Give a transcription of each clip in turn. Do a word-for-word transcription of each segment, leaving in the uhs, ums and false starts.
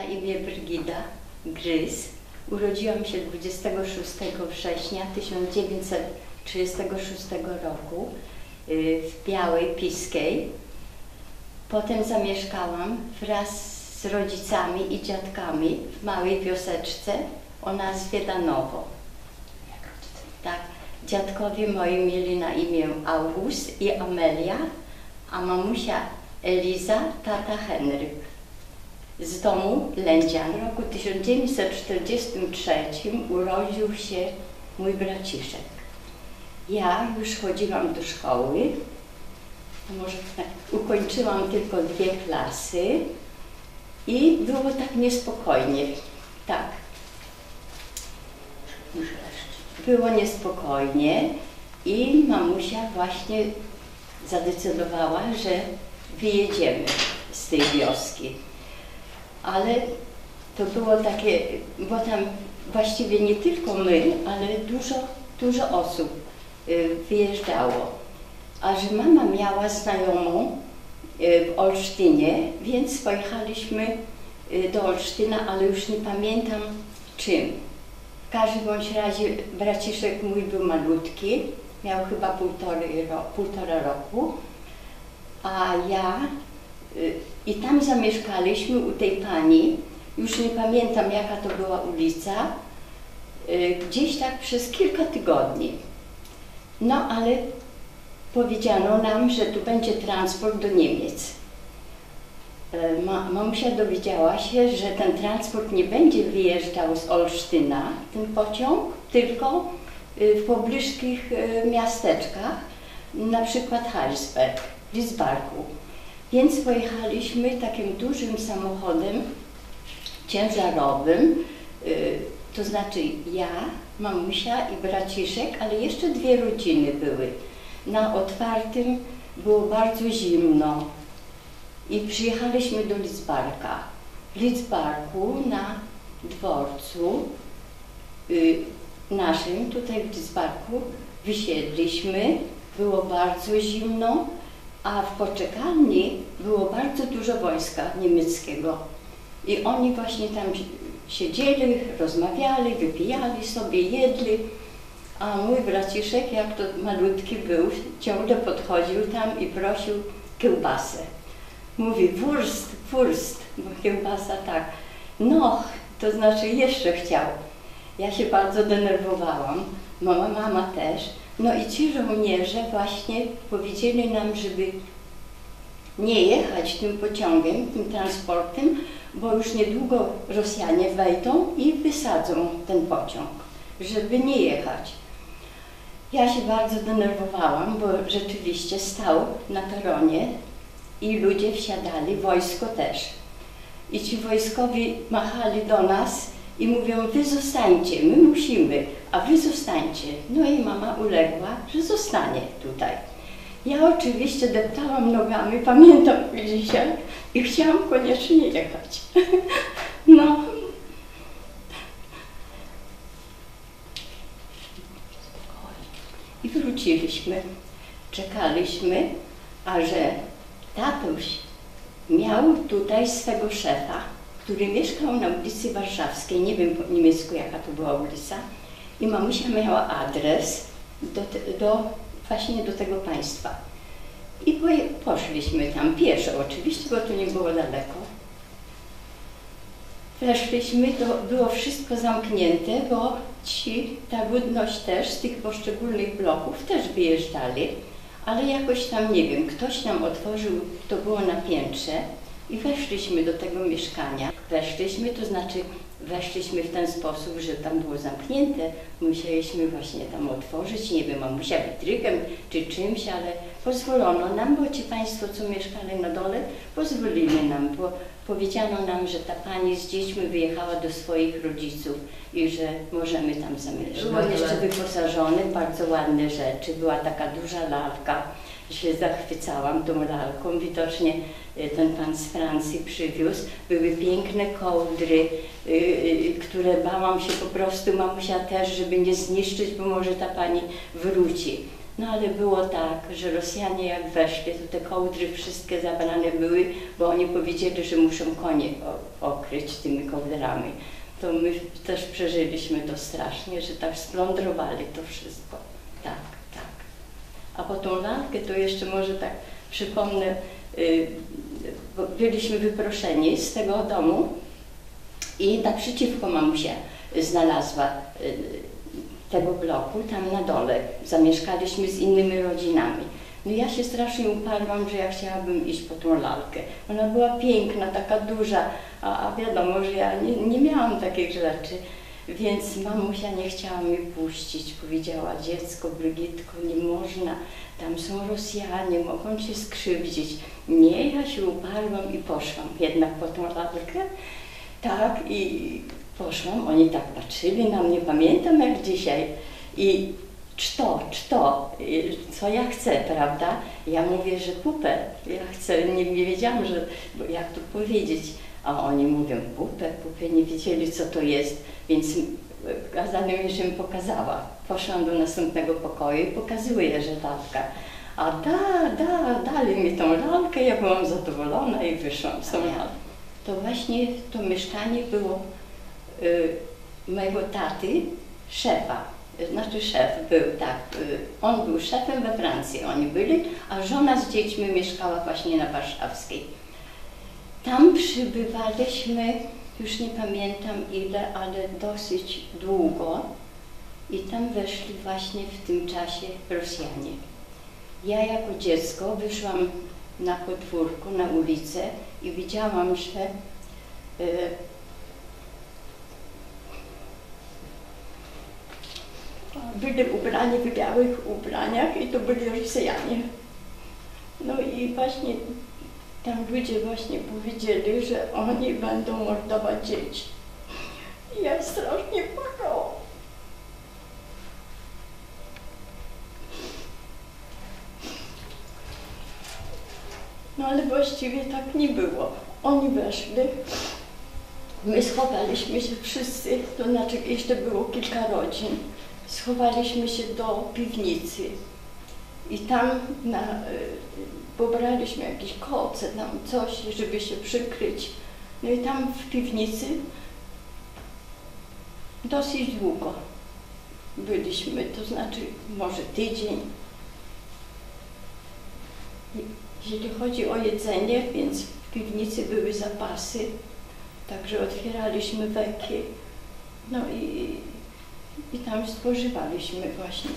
imię Brygida Gryz. Urodziłam się dwudziestego szóstego września tysiąc dziewięćset trzydziestego szóstego roku w Białej Piskiej. Potem zamieszkałam wraz z rodzicami i dziadkami w małej wioseczce o nazwie Danowo. Tak, dziadkowie moi mieli na imię August i Amelia, a mamusia Eliza, tata Henryk. Z domu Lędzian. W roku tysiąc dziewięćset czterdziestym trzecim urodził się mój braciszek. Ja już chodziłam do szkoły, może ukończyłam tylko dwie klasy i było tak niespokojnie. Tak. Było niespokojnie i mamusia właśnie zadecydowała, że wyjedziemy z tej wioski. Ale to było takie, bo tam właściwie nie tylko my, ale dużo, dużo osób wyjeżdżało. A że mama miała znajomą w Olsztynie, więc pojechaliśmy do Olsztyna, ale już nie pamiętam czym. W każdym bądź razie braciszek mój był malutki, miał chyba półtorej, półtora roku, a ja i tam zamieszkaliśmy u tej pani, już nie pamiętam jaka to była ulica, gdzieś tak przez kilka tygodni. No ale powiedziano nam, że tu będzie transport do Niemiec. Mamusia dowiedziała się, że ten transport nie będzie wyjeżdżał z Olsztyna, ten pociąg, tylko w pobliskich miasteczkach, na przykład Heilsberg, w Lidzbarku. Więc pojechaliśmy takim dużym samochodem ciężarowym, to znaczy ja, mamusia i braciszek, ale jeszcze dwie rodziny były. Na otwartym było bardzo zimno i przyjechaliśmy do Lidzbarka. W Lidzbarku na dworcu y, naszym, tutaj w Lidzbarku, wysiedliśmy, było bardzo zimno, a w poczekalni było bardzo dużo wojska niemieckiego. I oni właśnie tam siedzieli, rozmawiali, wypijali sobie, jedli. A mój braciszek, jak to malutki był, ciągle podchodził tam i prosił kiełbasę. Mówi wurst, wurst, bo kiełbasa tak. No, to znaczy jeszcze chciał. Ja się bardzo denerwowałam, mama, mama też. No i ci żołnierze właśnie powiedzieli nam, żeby nie jechać tym pociągiem, tym transportem, bo już niedługo Rosjanie wejdą i wysadzą ten pociąg, żeby nie jechać. Ja się bardzo denerwowałam, bo rzeczywiście stał na peronie i ludzie wsiadali, wojsko też. I ci wojskowi machali do nas i mówią, wy zostańcie, my musimy, a wy zostańcie. No i mama uległa, że zostanie tutaj. Ja oczywiście deptałam nogami, pamiętam dzisiaj, i chciałam koniecznie jechać. No. I wróciliśmy, czekaliśmy, a że tatuś miał tutaj swego szefa, który mieszkał na ulicy Warszawskiej, nie wiem po niemiecku jaka to była ulica, i mamusia miała adres do, do, właśnie do tego państwa. I poszliśmy tam pieszo oczywiście, bo to nie było daleko. Weszliśmy, to było wszystko zamknięte, bo ci, ta ludność też z tych poszczególnych bloków też wyjeżdżali, ale jakoś tam, nie wiem, ktoś nam otworzył, to było na piętrze i weszliśmy do tego mieszkania. Weszliśmy, to znaczy weszliśmy w ten sposób, że tam było zamknięte, musieliśmy właśnie tam otworzyć, nie wiem, mamusia wytrykiem czy czymś, ale pozwolono nam, bo ci państwo, co mieszkali na dole, pozwolili nam, bo powiedziano nam, że ta pani z dziećmi wyjechała do swoich rodziców i że możemy tam zamieszkać. Było jeszcze wyposażone, bardzo ładne rzeczy, była taka duża lalka, się zachwycałam tą lalką, widocznie ten pan z Francji przywiózł. Były piękne kołdry, które bałam się po prostu, mamusia też, żeby nie zniszczyć, bo może ta pani wróci. No ale było tak, że Rosjanie jak weszli, to te kołdry wszystkie zabrane były, bo oni powiedzieli, że muszą konie okryć tymi kołdrami. To my też przeżyliśmy to strasznie, że tak splądrowali to wszystko. Tak, tak. A po tą lalkę to jeszcze może tak przypomnę, yy, bo byliśmy wyproszeni z tego domu i naprzeciwko mamusia znalazła yy, tego bloku, tam na dole. Zamieszkaliśmy z innymi rodzinami. No ja się strasznie uparłam, że ja chciałabym iść po tą lalkę. Ona była piękna, taka duża, a, a wiadomo, że ja nie, nie miałam takich rzeczy. Więc mamusia nie chciała mnie puścić. Powiedziała: dziecko, Brygitko, nie można, tam są Rosjanie, mogą cię skrzywdzić. Nie, ja się uparłam i poszłam jednak po tą lalkę. Tak, i poszłam, oni tak patrzyli na mnie, pamiętam jak dzisiaj. I czto, czto, co ja chcę, prawda? Ja mówię, że pupę, ja chcę, nie, nie wiedziałam, że, jak to powiedzieć. A oni mówią: pupę, pupę, nie wiedzieli, co to jest, więc kazali mi, żebym pokazała. Poszłam do następnego pokoju i pokazuję, że lalka. A da, da, dali mi tą lalkę, ja byłam zadowolona i wyszłam z tą lalką. To właśnie to mieszkanie było y, mojego taty, szefa. Znaczy szef był, tak, y, on był szefem we Francji, oni byli, a żona z dziećmi mieszkała właśnie na Warszawskiej. Tam przybywaliśmy, już nie pamiętam ile, ale dosyć długo i tam weszli właśnie w tym czasie Rosjanie. Ja jako dziecko wyszłam na podwórko, na ulicę i widziałam, że y, byli ubrani w białych ubraniach i to byli Rosjanie. No i właśnie tam ludzie właśnie powiedzieli, że oni będą mordować dzieci. I ja strasznie płakałam. No ale właściwie tak nie było. Oni weszli, my schowaliśmy się wszyscy, to znaczy jeszcze było kilka rodzin, schowaliśmy się do piwnicy i tam na, pobraliśmy jakieś koce, tam coś, żeby się przykryć. No i tam w piwnicy dosyć długo byliśmy, to znaczy może tydzień. Jeśli chodzi o jedzenie, więc w piwnicy były zapasy, także otwieraliśmy beki, no i, i tam spożywaliśmy właśnie.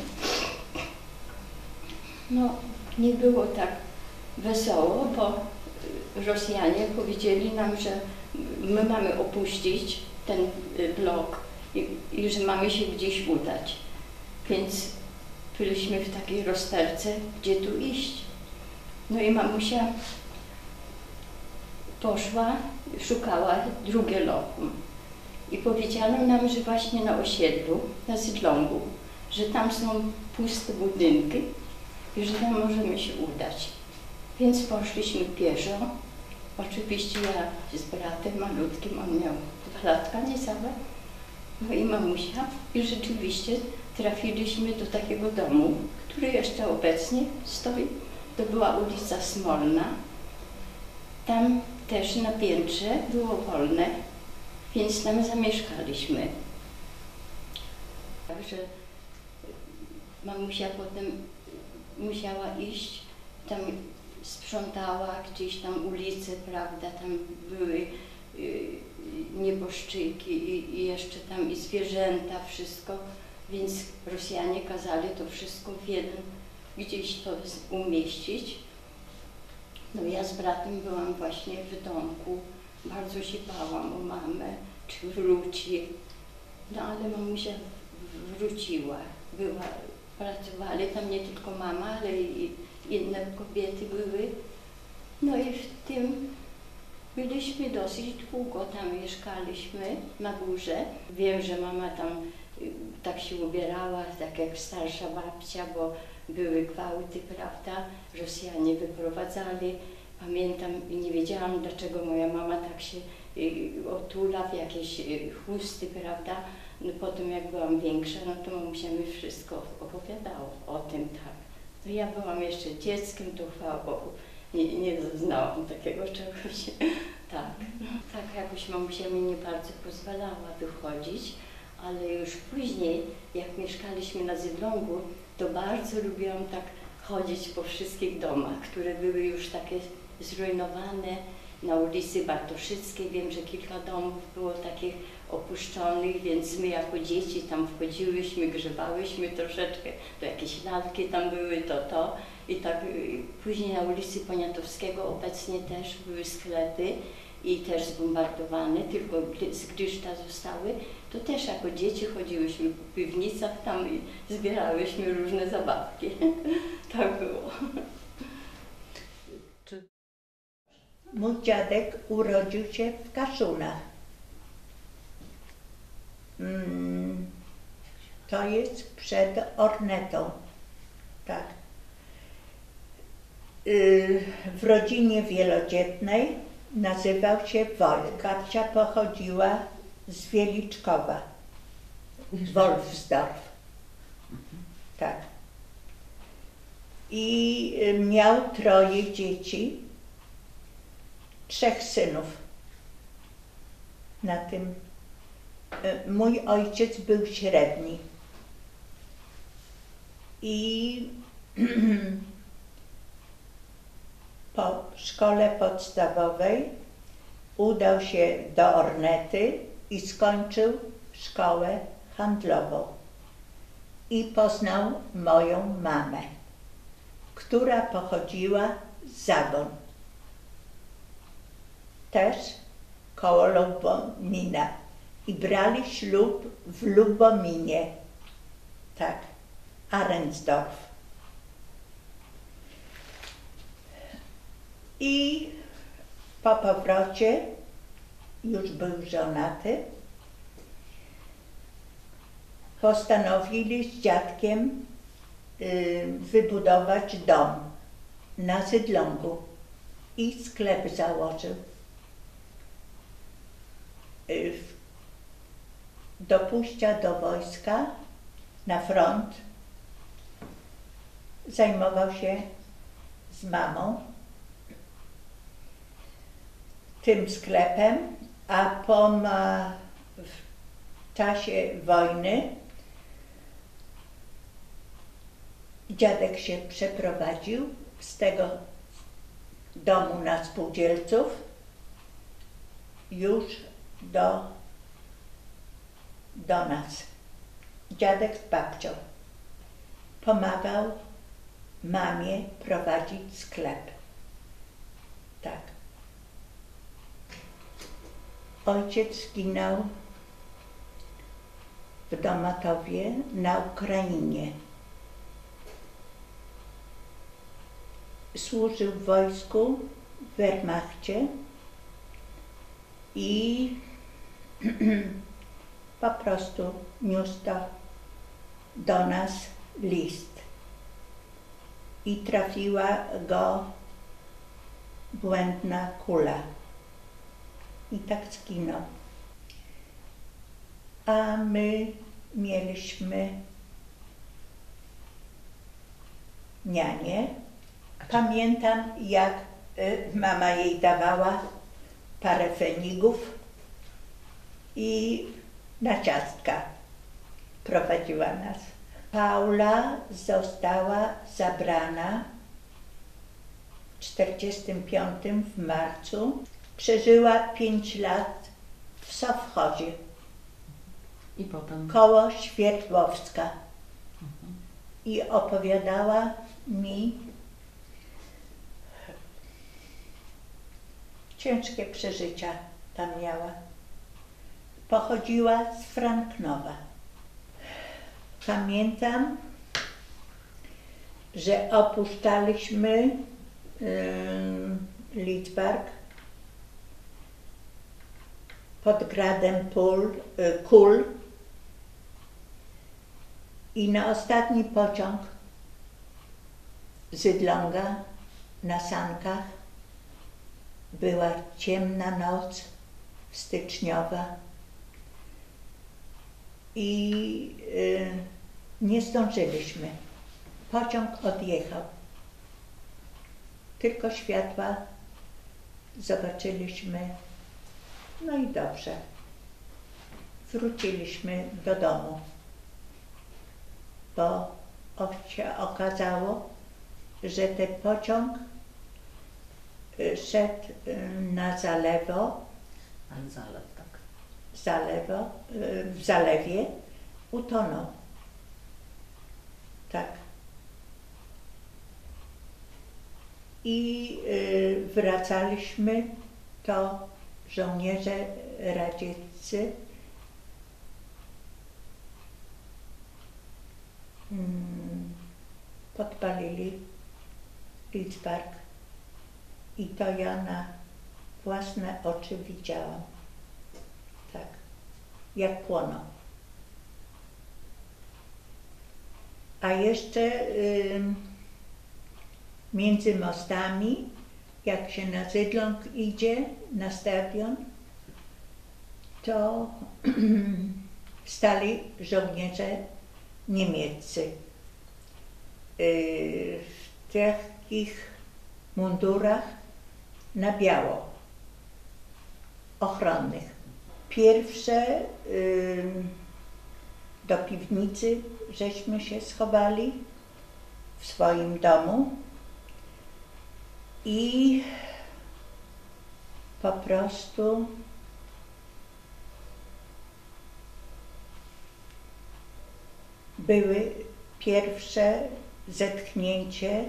No, nie było tak wesoło, bo Rosjanie powiedzieli nam, że my mamy opuścić ten blok i, i że mamy się gdzieś udać. Więc byliśmy w takiej rozterce, gdzie tu iść. No i mamusia poszła, szukała drugie lokum i powiedziano nam, że właśnie na osiedlu, na Zydlągu, że tam są puste budynki i że tam możemy się udać. Więc poszliśmy pieszo. Oczywiście ja z bratem malutkim, on miał dwa latka niecałe, no i mamusia. I rzeczywiście trafiliśmy do takiego domu, który jeszcze obecnie stoi. To była ulica Smolna. Tam też na piętrze było wolne, więc tam zamieszkaliśmy. Także mamusia potem musiała iść, tam sprzątała gdzieś tam ulice, prawda, tam były y, nieboszczyki i, i jeszcze tam i zwierzęta, wszystko, więc Rosjanie kazali to wszystko w jeden gdzieś to umieścić. No ja z bratem byłam właśnie w domku, bardzo się bałam o mamę, czy wróci. No ale mamusia wróciła, była, pracowali tam nie tylko mama, ale i inne kobiety były. No i w tym byliśmy dosyć długo, tam mieszkaliśmy na górze. Wiem, że mama tam tak się ubierała, tak jak starsza babcia, bo były gwałty, prawda, Rosjanie wyprowadzali. Pamiętam i nie wiedziałam, dlaczego moja mama tak się otula w jakieś chusty, prawda. No potem jak byłam większa, no to mamusia mi wszystko opowiadała o tym, tak. To ja byłam jeszcze dzieckiem, to chwała Bogu, nie, nie doznałam takiego czegoś. Tak, tak jakoś mamusia mi nie bardzo pozwalała wychodzić, ale już później, jak mieszkaliśmy na Zydlągu, to bardzo lubiłam tak chodzić po wszystkich domach, które były już takie zrujnowane. Na ulicy Bartoszyckiej wiem, że kilka domów było takich opuszczonych, więc my jako dzieci tam wchodziłyśmy, grzebałyśmy troszeczkę, to jakieś lalki tam były, to to. I tak później na ulicy Poniatowskiego obecnie też były sklepy i też zbombardowane, tylko z Gryszta zostały. To też jako dzieci chodziłyśmy po piwnicach tam i zbierałyśmy różne zabawki. Tak było. Mój dziadek urodził się w Kaszunach. Mm, to jest przed Ornetą, tak. Yy, w rodzinie wielodzietnej nazywał się Wolf. Babcia pochodziła z Wieliczkowa, Wolfsdorf, tak. I miał troje dzieci, trzech synów. Na tym mój ojciec był średni. I po szkole podstawowej udał się do Ornety i skończył szkołę handlową. I poznał moją mamę, która pochodziła z Zagon. Też koło Lubomina. I brali ślub w Lubominie, tak, Arensdorf. I po powrocie, już był żonaty, postanowili z dziadkiem y, wybudować dom na Zydlągu i sklep założył. Y, do pójścia do wojska na front zajmował się z mamą tym sklepem, a po ma, w czasie wojny dziadek się przeprowadził z tego domu na spółdzielców już do, do nas. Dziadek z babcią pomagał mamie prowadzić sklep. Tak. Ojciec zginął w Domatowie na Ukrainie. Służył w wojsku, w Wehrmachcie i po prostu niósł to do nas list. I trafiła go błędna kula. I tak zginął. A my mieliśmy nianię. Pamiętam, jak y, mama jej dawała parę fenigów i na ciastka prowadziła nas. Paula została zabrana w czterdziestym piątym w marcu. Przeżyła pięć lat w Sowchozie. I potem? Koło Świertłowska. Mhm. I opowiadała mi ciężkie przeżycia tam miała. Pochodziła z Franknowa. Pamiętam, że opuszczaliśmy yy, Lidzbark pod gradem Pól, yy, Kul i na ostatni pociąg Zydląga na sankach była ciemna noc styczniowa i yy, nie zdążyliśmy. pociąg odjechał. Tylko światła zobaczyliśmy, no i dobrze. Wróciliśmy do domu, bo się okazało, że ten pociąg szedł na zalewo, Ale zalew, tak. zalewo, w zalewie utonął. Tak. I wracaliśmy, to żołnierze radzieccy podpalili Lidzbark i to ja na własne oczy widziałam. Tak, jak płonął. A jeszcze y, między mostami, jak się na Zydląg idzie, na stadion, to stali żołnierze niemieccy y, w takich mundurach na biało, ochronnych. Pierwsze y, do piwnicy żeśmy się schowali w swoim domu i po prostu były pierwsze zetknięcie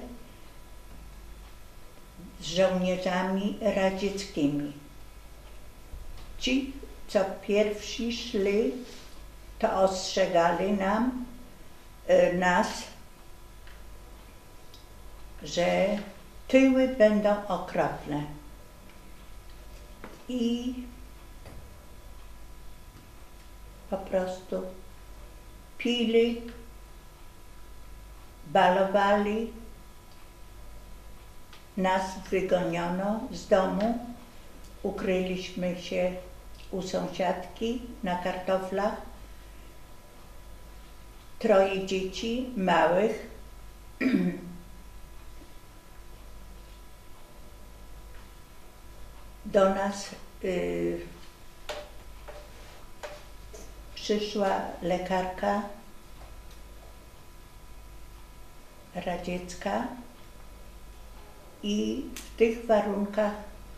z żołnierzami radzieckimi. Ci, co pierwsi szli, to ostrzegali nam, y, nas, że tyły będą okropne. I po prostu pili, balowali, nas wygoniono z domu, ukryliśmy się u sąsiadki na kartoflach. Troje dzieci małych do nas y, przyszła lekarka radziecka i w tych warunkach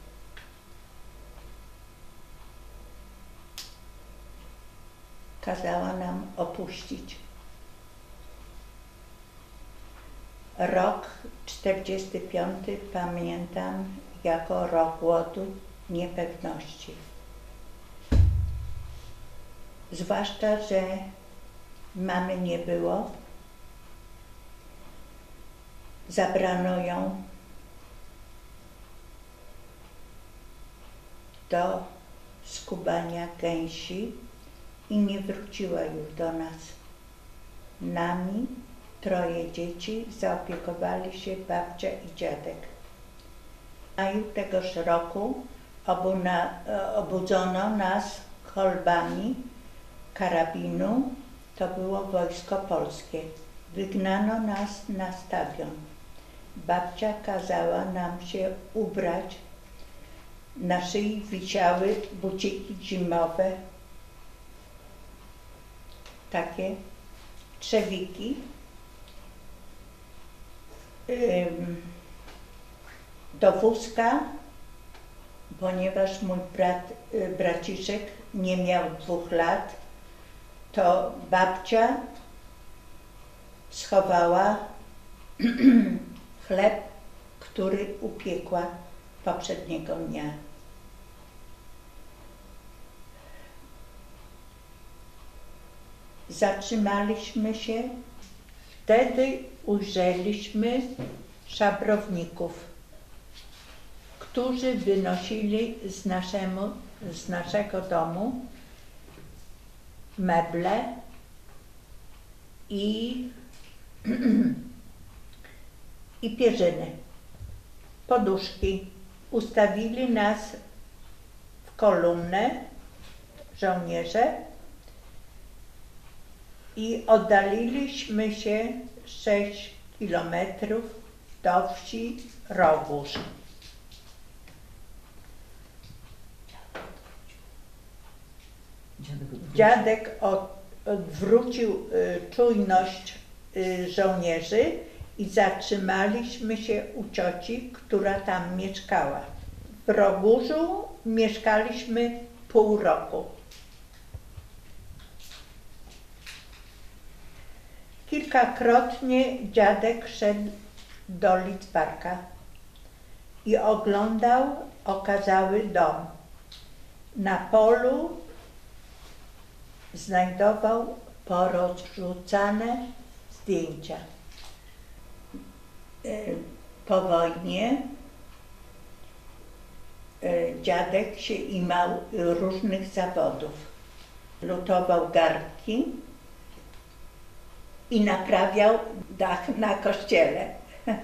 kazała nam opuścić. Rok czterdziesty piąty pamiętam jako rok głodu, niepewności. Zwłaszcza, że mamy nie było. Zabrano ją do skubania gęsi i nie wróciła już do nas. Nami, troje dzieci, zaopiekowali się babcia i dziadek. W maju tegoż roku obuna, obudzono nas kolbami karabinu, to było wojsko polskie. Wygnano nas na stadion. Babcia kazała nam się ubrać. Na szyi wisiały buciki zimowe, takie trzewiki. Do wózka, ponieważ mój brat, braciszek nie miał dwóch lat, to babcia schowała chleb, który upiekła poprzedniego dnia. Zatrzymaliśmy się, wtedy ujrzeliśmy szabrowników, którzy wynosili z, naszemu, z naszego domu meble i, i pierzyny, poduszki. Ustawili nas w kolumnę, żołnierze, i oddaliliśmy się sześć kilometrów do wsi Rogórz. Dziadek odwrócił. Dziadek od, odwrócił y, czujność y, żołnierzy i zatrzymaliśmy się u cioci, która tam mieszkała. W Rogórzu mieszkaliśmy pół roku. Kilkakrotnie dziadek szedł do Lidzbarka i oglądał okazały dom. Na polu znajdował porozrzucane zdjęcia. Po wojnie dziadek się imał różnych zawodów. Lutował garnki i naprawiał dach na kościele.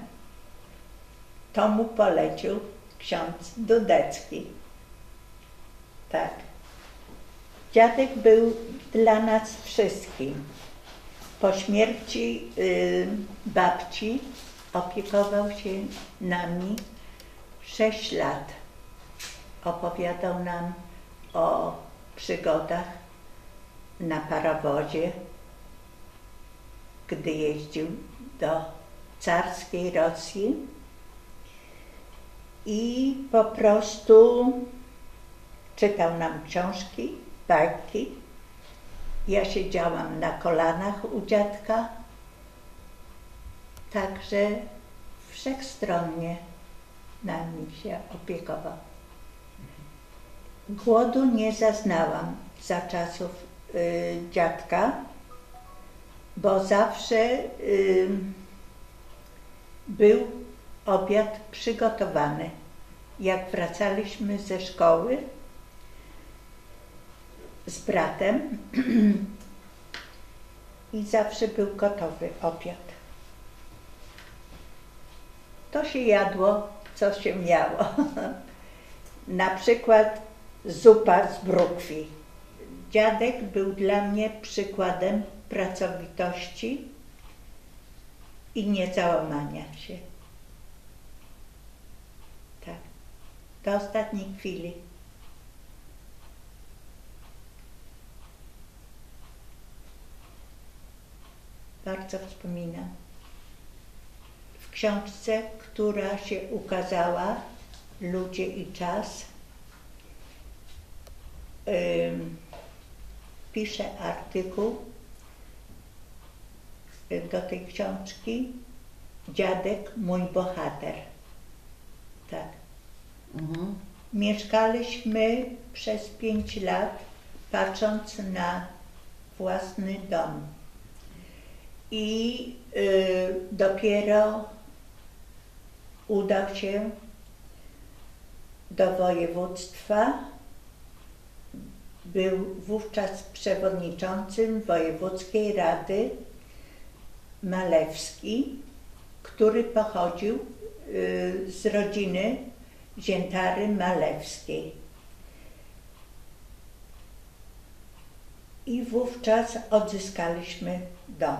To mu polecił ksiądz Dudecki. Tak. Dziadek był dla nas wszystkim. Po śmierci y, babci opiekował się nami sześć lat. Opowiadał nam o przygodach na parowozie, gdy jeździł do carskiej Rosji i po prostu czytał nam książki, bajki. Ja siedziałam na kolanach u dziadka, także wszechstronnie nami się opiekował. Głodu nie zaznałam za czasów y, dziadka, bo zawsze y, był obiad przygotowany. Jak wracaliśmy ze szkoły z bratem i zawsze był gotowy obiad. To się jadło, co się miało. Na przykład zupa z brukwi. Dziadek był dla mnie przykładem pracowitości i niezałamania się. Tak, do ostatniej chwili. Bardzo wspominam. W książce, która się ukazała, Ludzie i czas, yy, piszę artykuł do tej książki Dziadek, mój bohater. Tak. Mhm. Mieszkaliśmy przez pięć lat, patrząc na własny dom. I y, dopiero udał się do województwa. Był wówczas przewodniczącym Wojewódzkiej Rady Malewski, który pochodził y, z rodziny Ziętary Malewskiej. I wówczas odzyskaliśmy dom.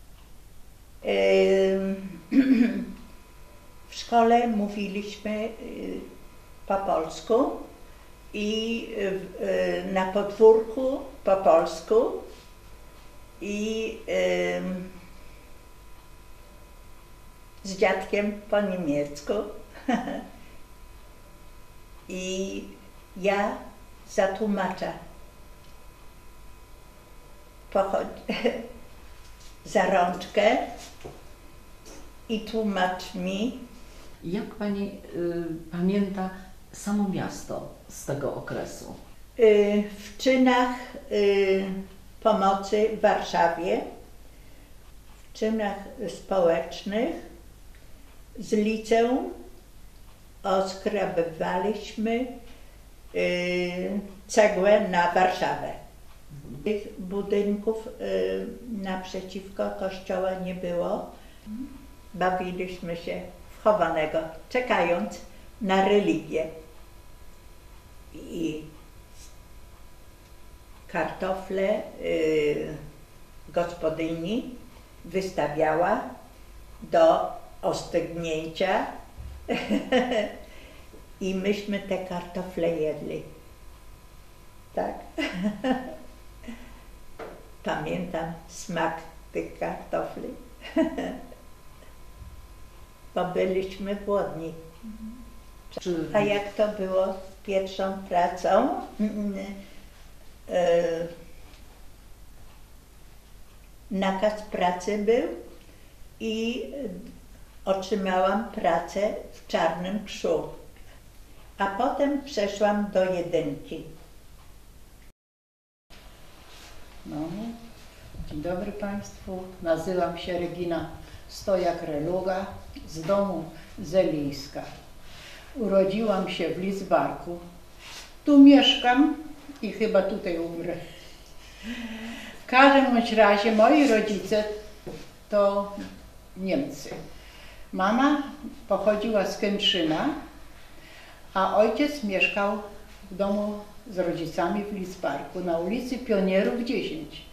W szkole mówiliśmy po polsku i na podwórku po polsku i z dziadkiem po niemiecku. I ja za tłumacza za rączkę i tłumacz mi. Jak Pani y, pamięta samo miasto z tego okresu? Y, w czynach y, pomocy w Warszawie, w czynach społecznych z liceum oskrabywaliśmy y, cegłę na Warszawę. Tych budynków y, naprzeciwko kościoła nie było. Bawiliśmy się w chowanego, czekając na religię. I kartofle y, gospodyni wystawiała do ostygnięcia i myśmy te kartofle jedli. Tak. Pamiętam smak tych kartofli. Bo byliśmy głodni. A jak to było z pierwszą pracą? Nakaz pracy był i otrzymałam pracę w Czarnym Pszczu. A potem przeszłam do jedynki. No, dzień dobry Państwu, nazywam się Regina Stojak-Reluga z domu Zelińska. Urodziłam się w Lidzbarku. Tu mieszkam i chyba tutaj umrę. W każdym bądź razie moi rodzice to Niemcy. Mama pochodziła z Kętrzyna, a ojciec mieszkał w domu z rodzicami w Lidzbarku na ulicy Pionierów dziesięć.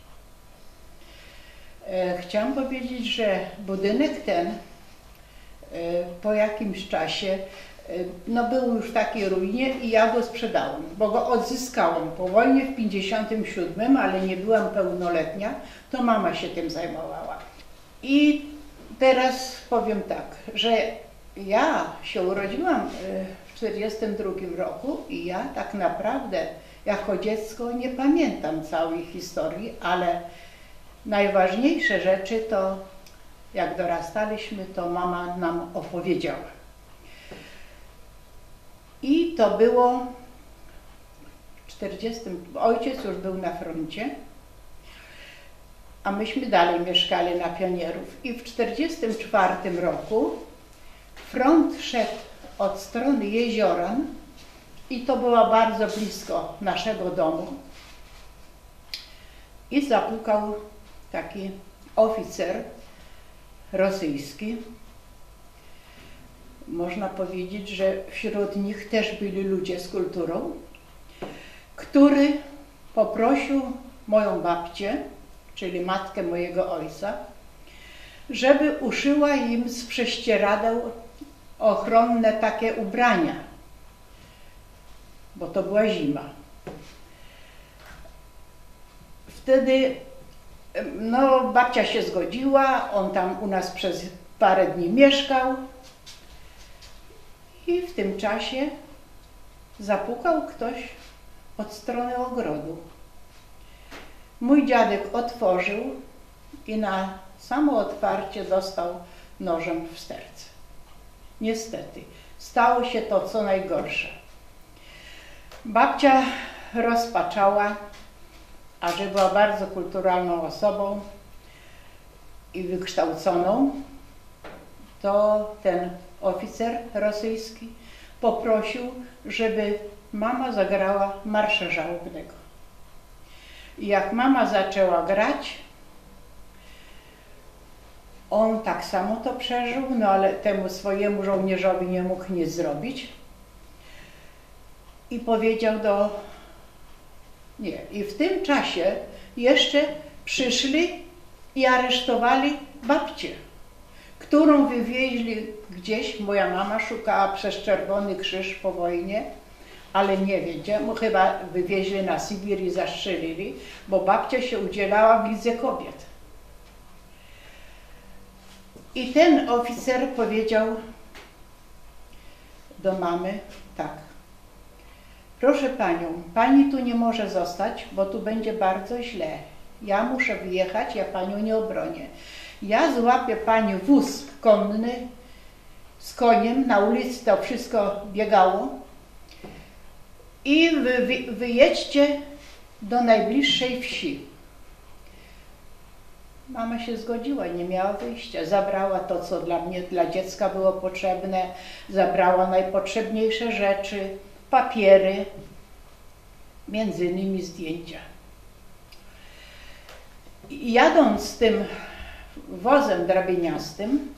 E, chciałam powiedzieć, że budynek ten e, po jakimś czasie e, no był już w takiej ruinie i ja go sprzedałam, bo go odzyskałam po wojnie w pięćdziesiątym siódmym, ale nie byłam pełnoletnia, to mama się tym zajmowała. I teraz powiem tak, że ja się urodziłam w czterdziestym drugim roku i ja tak naprawdę jako dziecko nie pamiętam całej historii, ale najważniejsze rzeczy to jak dorastaliśmy, to mama nam opowiedziała. I to było w czterdziestym ojciec już był na froncie, a myśmy dalej mieszkali na Pionierów. I w czterdziestym czwartym roku front szedł od strony Jezioran i to było bardzo blisko naszego domu. I zapukał taki oficer rosyjski. Można powiedzieć, że wśród nich też byli ludzie z kulturą, który poprosił moją babcię, czyli matkę mojego ojca, żeby uszyła im z prześcieradeł ochronne takie ubrania, bo to była zima. Wtedy no, babcia się zgodziła, on tam u nas przez parę dni mieszkał i w tym czasie zapukał ktoś od strony ogrodu. Mój dziadek otworzył i na samo otwarcie dostał nożem w serce. Niestety, stało się to co najgorsze. Babcia rozpaczała, a że była bardzo kulturalną osobą i wykształconą, to ten oficer rosyjski poprosił, żeby mama zagrała marsza żałobnego. I jak mama zaczęła grać, on tak samo to przeżył, no ale temu swojemu żołnierzowi nie mógł nic zrobić. I powiedział do... Nie. I w tym czasie jeszcze przyszli i aresztowali babcię, którą wywieźli gdzieś. Moja mama szukała przez Czerwony Krzyż po wojnie, ale nie wiem gdzie, chyba wywieźli na Sybir i zastrzelili, bo babcia się udzielała w Lidze Kobiet. I ten oficer powiedział do mamy tak: proszę panią, pani tu nie może zostać, bo tu będzie bardzo źle. Ja muszę wyjechać, ja panią nie obronię. Ja złapię pani wóz konny z koniem, na ulicy to wszystko biegało i wy, wy, wyjedźcie do najbliższej wsi. Mama się zgodziła, nie miała wyjścia. Zabrała to, co dla mnie, dla dziecka było potrzebne, zabrała najpotrzebniejsze rzeczy, papiery, między innymi zdjęcia. I jadąc tym wozem drabiniastym,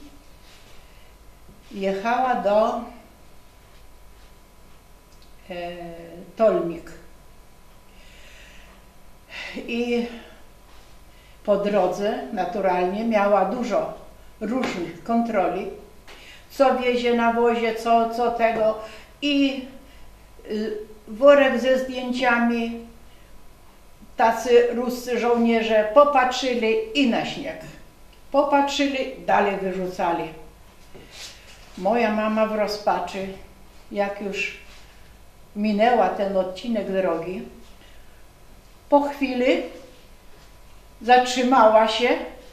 jechała do e, Tolmik. I po drodze naturalnie miała dużo różnych kontroli, co wiezie na wozie, co, co tego i y, worek ze zdjęciami. Tacy ruscy żołnierze popatrzyli i na śnieg. Popatrzyli, dalej wyrzucali. Moja mama w rozpaczy, jak już minęła ten odcinek drogi, po chwili zatrzymała się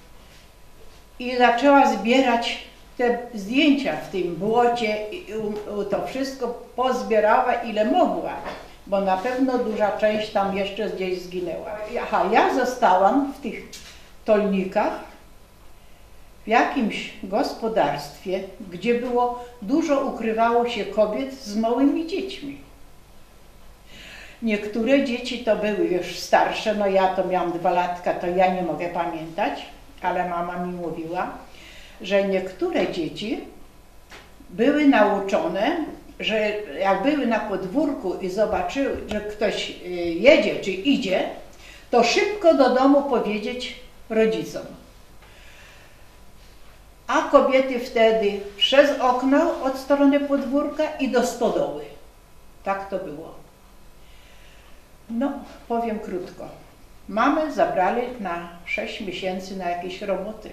i zaczęła zbierać te zdjęcia w tym błocie i to wszystko pozbierała ile mogła, bo na pewno duża część tam jeszcze gdzieś zginęła. Aha, ja zostałam w tych Tolnikach w jakimś gospodarstwie, gdzie było dużo ukrywało się kobiet z małymi dziećmi. Niektóre dzieci to były już starsze, no ja to miałam dwa latka, to ja nie mogę pamiętać, ale mama mi mówiła, że niektóre dzieci były nauczone, że jak były na podwórku i zobaczyły, że ktoś jedzie czy idzie, to szybko do domu powiedzieć rodzicom. A kobiety wtedy przez okno od strony podwórka i do stodoły. Tak to było. No, powiem krótko. Mamę zabrali na sześć miesięcy na jakieś roboty.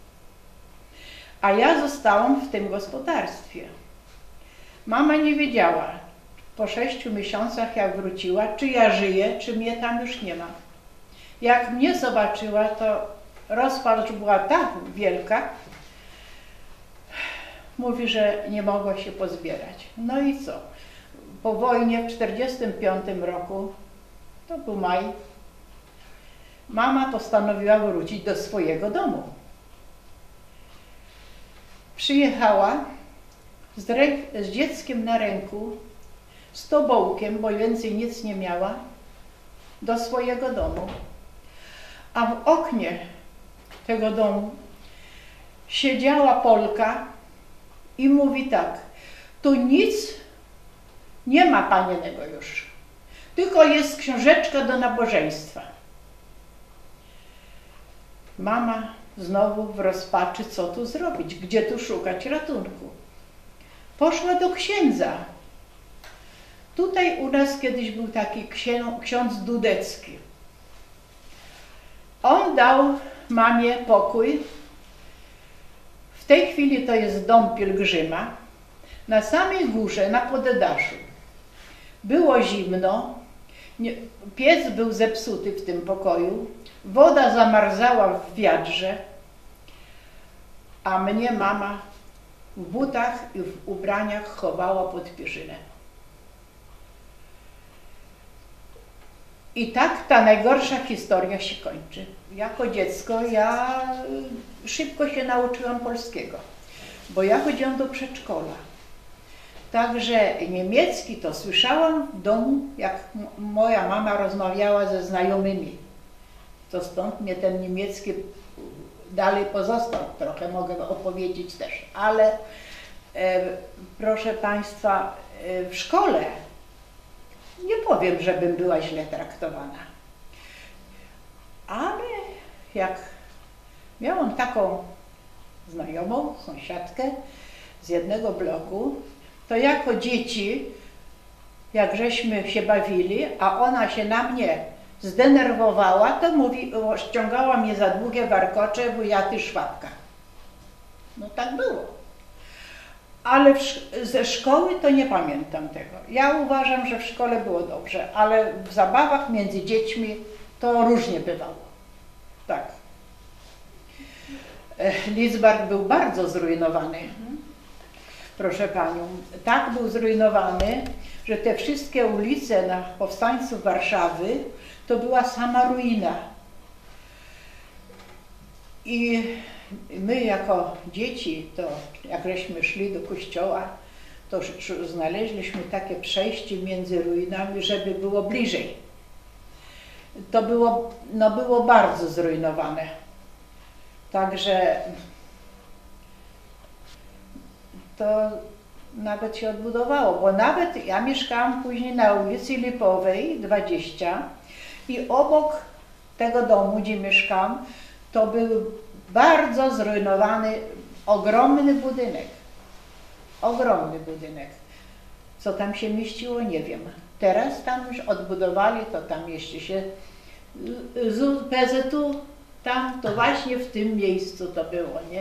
A ja zostałam w tym gospodarstwie. Mama nie wiedziała po sześciu miesiącach, jak wróciła, czy ja żyję, czy mnie tam już nie ma. Jak mnie zobaczyła, to rozpacz była tak wielka, mówi, że nie mogła się pozbierać. No i co? Po wojnie w czterdziestym piątym roku, to był maj, mama postanowiła wrócić do swojego domu. Przyjechała z, z dzieckiem na ręku, z tobołkiem, bo więcej nic nie miała, do swojego domu. A w oknie tego domu siedziała Polka i mówi tak: tu nic nie ma panienego już, tylko jest książeczka do nabożeństwa. Mama znowu w rozpaczy, co tu zrobić, gdzie tu szukać ratunku. Poszła do księdza. Tutaj u nas kiedyś był taki ksiądz Dudecki. On dał mamie pokój. W tej chwili to jest dom pielgrzyma. Na samej górze, na poddaszu, było zimno, nie, piec był zepsuty w tym pokoju, woda zamarzała w wiadrze, a mnie mama w butach i w ubraniach chowała pod pierzynę. I tak ta najgorsza historia się kończy. Jako dziecko ja szybko się nauczyłam polskiego, bo ja chodziłam do przedszkola. Także niemiecki to słyszałam w domu, jak moja mama rozmawiała ze znajomymi. To stąd mnie ten niemiecki dalej pozostał. Trochę mogę opowiedzieć też. Ale e, proszę Państwa, e, w szkole nie powiem, żebym była źle traktowana. Ale jak miałam taką znajomą, sąsiadkę z jednego bloku, to jako dzieci, jak żeśmy się bawili, a ona się na mnie zdenerwowała, to mówi, ściągała mnie za długie warkocze, bo ja ty szwabka. No tak było. Ale w, ze szkoły to nie pamiętam tego. Ja uważam, że w szkole było dobrze, ale w zabawach między dziećmi to różnie bywało. Tak. Lidzbark był bardzo zrujnowany. Proszę Panią, tak był zrujnowany, że te wszystkie ulice na powstańców Warszawy to była sama ruina. I my jako dzieci, to jak żeśmy szli do kościoła, to znaleźliśmy takie przejście między ruinami, żeby było bliżej. To było, no było bardzo zrujnowane. Także to nawet się odbudowało, bo nawet ja mieszkałam później na ulicy Lipowej dwadzieścia i obok tego domu, gdzie mieszkałam, to był bardzo zrujnowany ogromny budynek, ogromny budynek. Co tam się mieściło, nie wiem. Teraz tam już odbudowali, to tam jeszcze się z P Z U, tam to właśnie w tym miejscu to było, nie?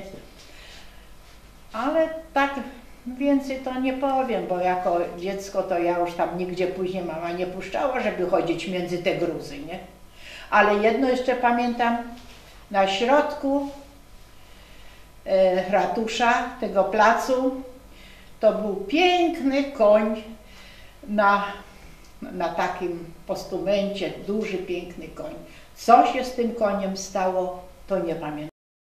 Ale tak więcej to nie powiem, bo jako dziecko to ja już tam nigdzie później mama nie puszczała, żeby chodzić między te gruzy, nie? Ale jedno jeszcze pamiętam, na środku e, ratusza, tego placu, to był piękny koń na, na takim postumencie, duży, piękny koń. Co się z tym koniem stało, to nie pamiętam.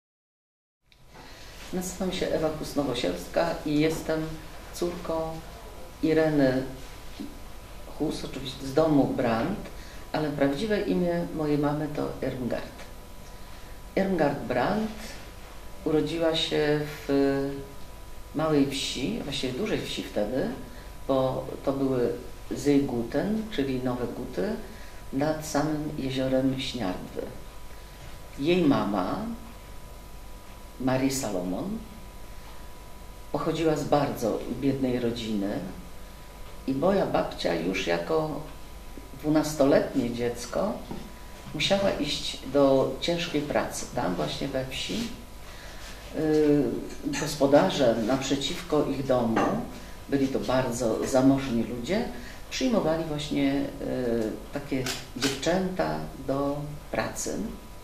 Nazywam się Ewa Hus-Nowosielska i jestem córką Ireny Hus, oczywiście z domu Brandt, ale prawdziwe imię mojej mamy to Irmgard. Irmgard Brandt urodziła się w małej wsi, właściwie dużej wsi wtedy, bo to były Seeguten, czyli Nowe Guty, nad samym jeziorem Śniardwy. Jej mama, Marie Salomon, pochodziła z bardzo biednej rodziny i moja babcia już jako dwunastoletnie dziecko musiała iść do ciężkiej pracy tam właśnie we wsi. Yy, gospodarze naprzeciwko ich domu, byli to bardzo zamożni ludzie, przyjmowali właśnie yy, takie dziewczęta do pracy.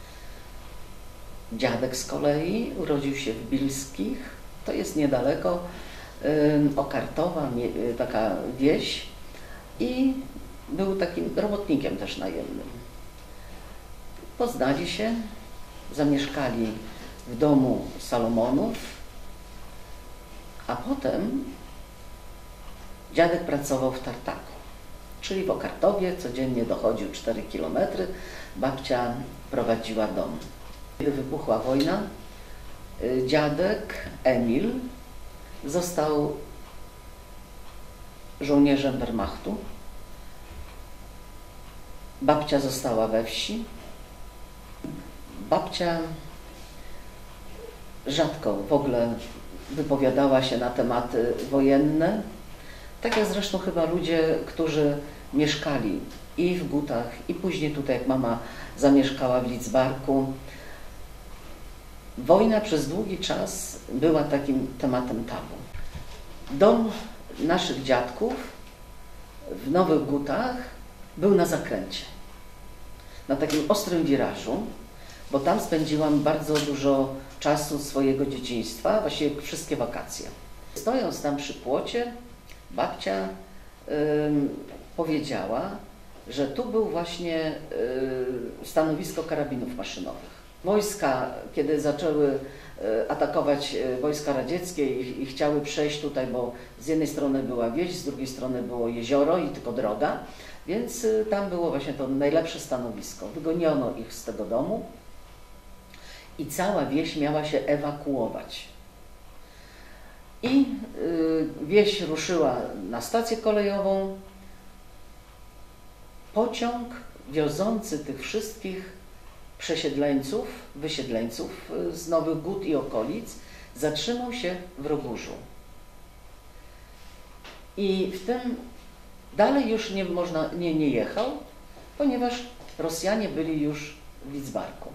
Dziadek z kolei urodził się w Bilskich, to jest niedaleko yy, Okartowa, yy, taka wieś, i był takim robotnikiem też najemnym. Poznali się, zamieszkali w domu Salomonów, a potem dziadek pracował w tartaku, czyli w Okartowie, codziennie dochodził cztery kilometry, babcia prowadziła dom. Kiedy wybuchła wojna, dziadek Emil został żołnierzem Wehrmachtu, babcia została we wsi. Babcia rzadko w ogóle wypowiadała się na tematy wojenne, tak jak zresztą chyba ludzie, którzy mieszkali i w Gutach, i później tutaj, jak mama zamieszkała w Lidzbarku. Wojna przez długi czas była takim tematem tabu. Dom naszych dziadków w Nowych Gutach był na zakręcie, na takim ostrym wirażu, bo tam spędziłam bardzo dużo czasu swojego dzieciństwa, właściwie wszystkie wakacje. Stojąc tam przy płocie, babcia y, powiedziała, że tu był właśnie y, stanowisko karabinów maszynowych. Wojska, kiedy zaczęły y, atakować y, wojska radzieckie i, i chciały przejść tutaj, bo z jednej strony była wieś, z drugiej strony było jezioro i tylko droga, więc y, tam było właśnie to najlepsze stanowisko. Wygoniono ich z tego domu i cała wieś miała się ewakuować. I y, wieś ruszyła na stację kolejową. Pociąg wiozący tych wszystkich przesiedleńców, wysiedleńców z Nowych Gut i okolic zatrzymał się w Rogórzu. I w tym dalej już nie, można, nie, nie jechał, ponieważ Rosjanie byli już w Lidzbarku.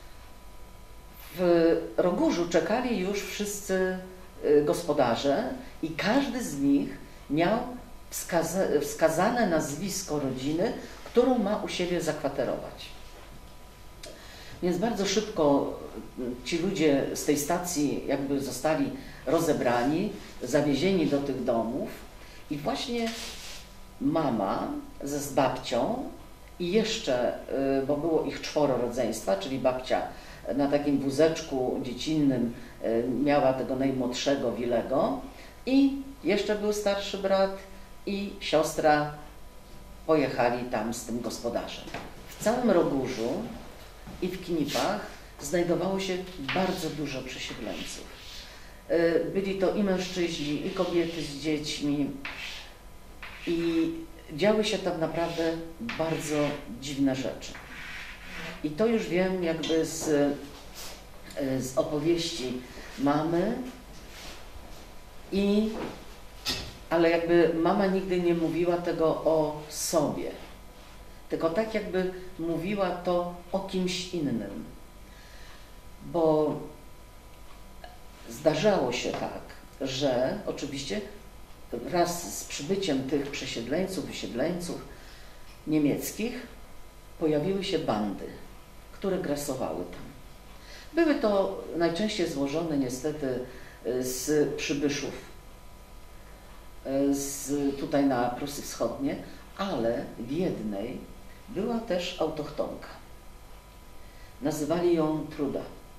W Rogórzu czekali już wszyscy gospodarze i każdy z nich miał wskaza wskazane nazwisko rodziny, którą ma u siebie zakwaterować. Więc bardzo szybko ci ludzie z tej stacji jakby zostali rozebrani, zawiezieni do tych domów i właśnie mama ze z babcią i jeszcze, bo było ich czworo rodzeństwa, czyli babcia na takim wózeczku dziecinnym miała tego najmłodszego Wilego i jeszcze był starszy brat i siostra, pojechali tam z tym gospodarzem. W całym Rogórzu i w Knipach znajdowało się bardzo dużo przesiedleńców. Byli to i mężczyźni, i kobiety z dziećmi i działy się tam naprawdę bardzo dziwne rzeczy. I to już wiem jakby z, z opowieści mamy i ale jakby mama nigdy nie mówiła tego o sobie, tylko tak jakby mówiła to o kimś innym, bo zdarzało się tak, że oczywiście wraz z przybyciem tych przesiedleńców, wysiedleńców niemieckich pojawiły się bandy, które grasowały tam. Były to najczęściej złożone niestety z przybyszów z, tutaj na Prusy Wschodnie, ale w jednej była też autochtonka. Nazywali ją Truda.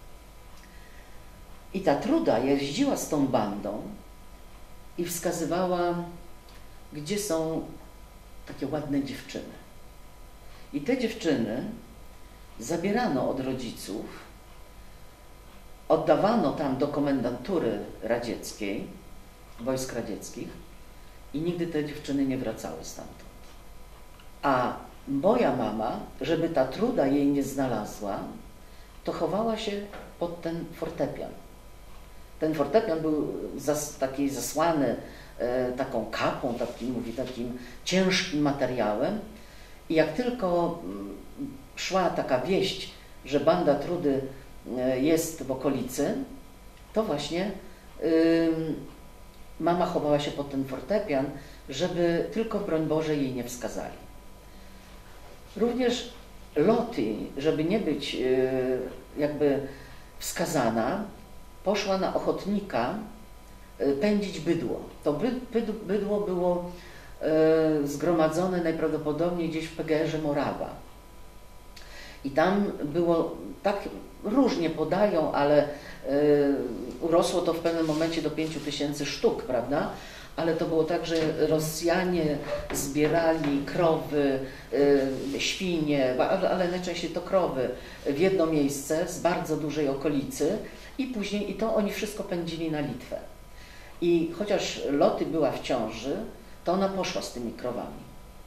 I ta Truda jeździła z tą bandą i wskazywała, gdzie są takie ładne dziewczyny. I te dziewczyny zabierano od rodziców, oddawano tam do komendantury radzieckiej, wojsk radzieckich i nigdy te dziewczyny nie wracały stamtąd. A moja mama, żeby ta Truda jej nie znalazła, to chowała się pod ten fortepian. Ten fortepian był zas, taki zasłany e, taką kapą, takim, mówi, takim ciężkim materiałem i jak tylko m, szła taka wieść, że banda Trudy e, jest w okolicy, to właśnie y, mama chowała się pod ten fortepian, żeby tylko, broń Boże, jej nie wskazali. Również Loty, żeby nie być y, jakby wskazana, poszła na ochotnika pędzić bydło. To bydło było zgromadzone najprawdopodobniej gdzieś w P G R-ze Morawa. I tam było, tak różnie podają, ale urosło to w pewnym momencie do pięciu tysięcy sztuk, prawda? Ale to było tak, że Rosjanie zbierali krowy, świnie, ale najczęściej to krowy, w jedno miejsce z bardzo dużej okolicy i później i to oni wszystko pędzili na Litwę. I chociaż Loty była w ciąży, to ona poszła z tymi krowami.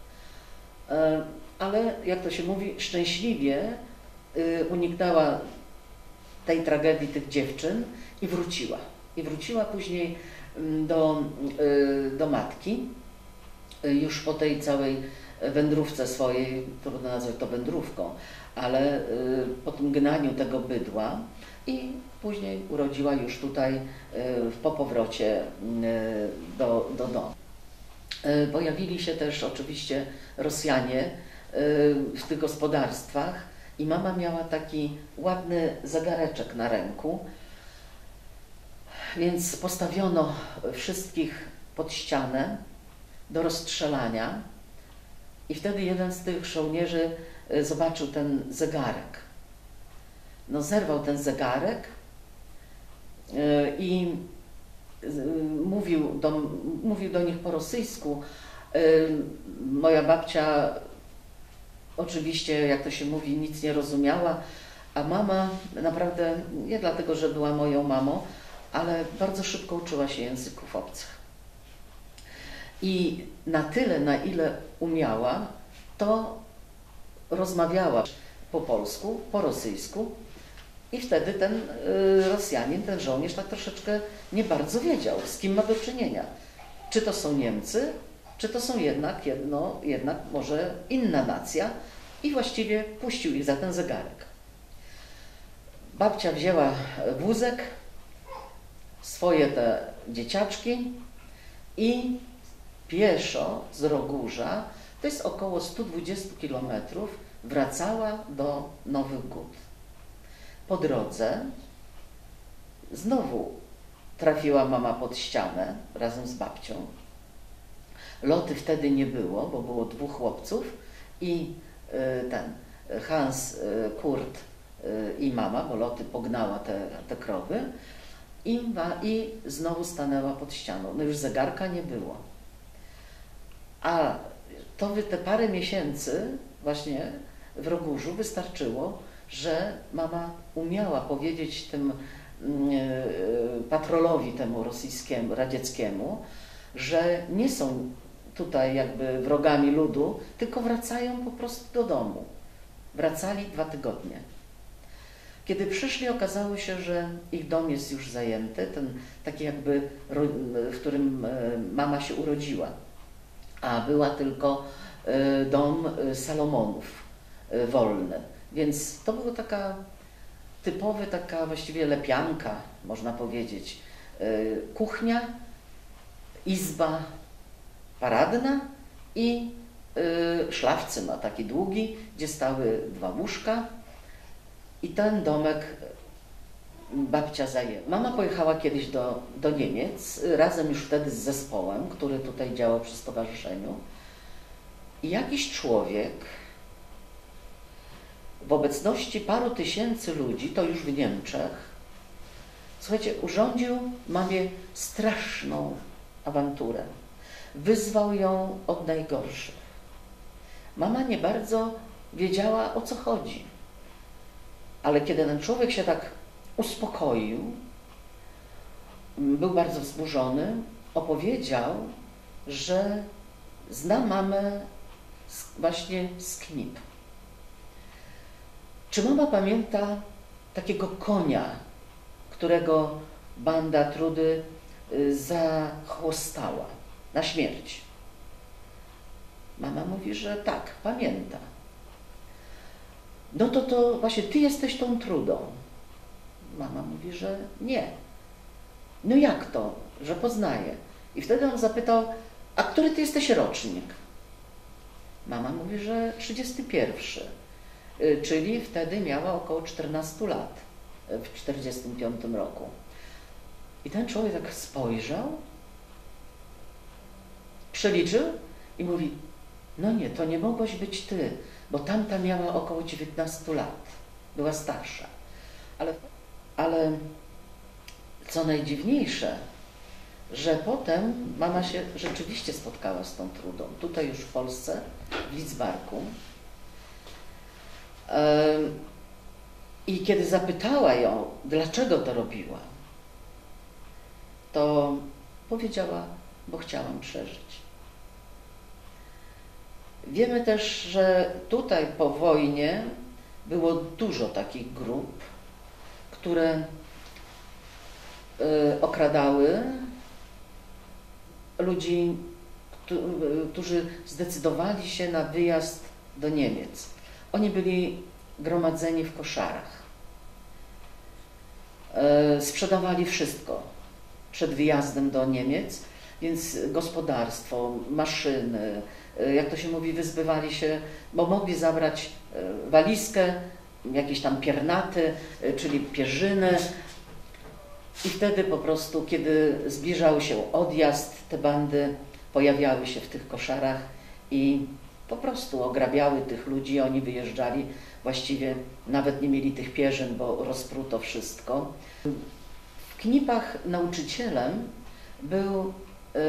Ale jak to się mówi, szczęśliwie uniknęła tej tragedii tych dziewczyn i wróciła. I wróciła później do, do matki, już po tej całej wędrówce swojej, trudno nazwać to wędrówką, ale po tym gnaniu tego bydła i później urodziła już tutaj po powrocie do, do domu. Pojawili się też oczywiście Rosjanie w tych gospodarstwach i mama miała taki ładny zegareczek na ręku, więc postawiono wszystkich pod ścianę do rozstrzelania i wtedy jeden z tych żołnierzy zobaczył ten zegarek. No zerwał ten zegarek i mówił do, mówił do nich po rosyjsku. Moja babcia oczywiście, jak to się mówi, nic nie rozumiała, a mama naprawdę, nie dlatego, że była moją mamą, ale bardzo szybko uczyła się języków obcych. I na tyle, na ile umiała, to rozmawiała po polsku, po rosyjsku i wtedy ten y, Rosjanin, ten żołnierz tak troszeczkę nie bardzo wiedział, z kim ma do czynienia. Czy to są Niemcy, czy to są jednak jedno, jednak może inna nacja i właściwie puścił ich za ten zegarek. Babcia wzięła wózek, swoje te dzieciaczki i pieszo z Rogórza, to jest około sto dwadzieścia kilometrów, wracała do Nowych Gód. Po drodze znowu trafiła mama pod ścianę razem z babcią. Loty wtedy nie było, bo było dwóch chłopców i y, ten Hans, y, Kurt y, i mama, bo Loty pognała te, te krowy i, ma, i znowu stanęła pod ścianą. No już zegarka nie było. A to te parę miesięcy właśnie w Rogórzu wystarczyło, że mama umiała powiedzieć tym yy, patrolowi temu rosyjskiemu, radzieckiemu, że nie są tutaj jakby wrogami ludu, tylko wracają po prostu do domu. Wracali dwa tygodnie. Kiedy przyszli, okazało się, że ich dom jest już zajęty, ten taki jakby, w którym mama się urodziła, a była tylko dom Salomonów wolny. Więc to była taka typowa, taka właściwie lepianka, można powiedzieć. Kuchnia, izba paradna i szlafcyma taki długi, gdzie stały dwa łóżka. I ten domek babcia zajęła. Mama pojechała kiedyś do, do Niemiec, razem już wtedy z zespołem, który tutaj działał przy stowarzyszeniu. I jakiś człowiek w obecności paru tysięcy ludzi, to już w Niemczech, słuchajcie, urządził mamie straszną awanturę. Wyzwał ją od najgorszych. Mama nie bardzo wiedziała, o co chodzi. Ale kiedy ten człowiek się tak uspokoił, był bardzo wzburzony, opowiedział, że zna mamę właśnie z Knip. Czy mama pamięta takiego konia, którego banda Trudy zachłostała na śmierć? Mama mówi, że tak, pamięta. No to to właśnie ty jesteś tą Trudą. Mama mówi, że nie. No jak to, że poznaje? I wtedy on zapytał, a który ty jesteś rocznik? Mama mówi, że trzydziesty pierwszy, czyli wtedy miała około czternastu lat, w czterdziestym piątym roku. I ten człowiek tak spojrzał, przeliczył i mówi, no nie, to nie mogłaś być ty, bo tamta miała około dziewiętnastu lat, była starsza. Ale, ale co najdziwniejsze, że potem mama się rzeczywiście spotkała z tą Trudą, tutaj już w Polsce, w Lidzbarku. I kiedy zapytała ją, dlaczego to robiła, to powiedziała, bo chciałam przeżyć. Wiemy też, że tutaj po wojnie było dużo takich grup, które okradały ludzi, którzy zdecydowali się na wyjazd do Niemiec. Oni byli gromadzeni w koszarach. Sprzedawali wszystko przed wyjazdem do Niemiec, więc gospodarstwo, maszyny, jak to się mówi, wyzbywali się, bo mogli zabrać walizkę, jakieś tam piernaty, czyli pierzyny. I wtedy po prostu, kiedy zbliżał się odjazd, te bandy pojawiały się w tych koszarach i po prostu ograbiały tych ludzi. Oni wyjeżdżali, właściwie nawet nie mieli tych pierzyn, bo rozpruto wszystko. W Knipach nauczycielem był, yy,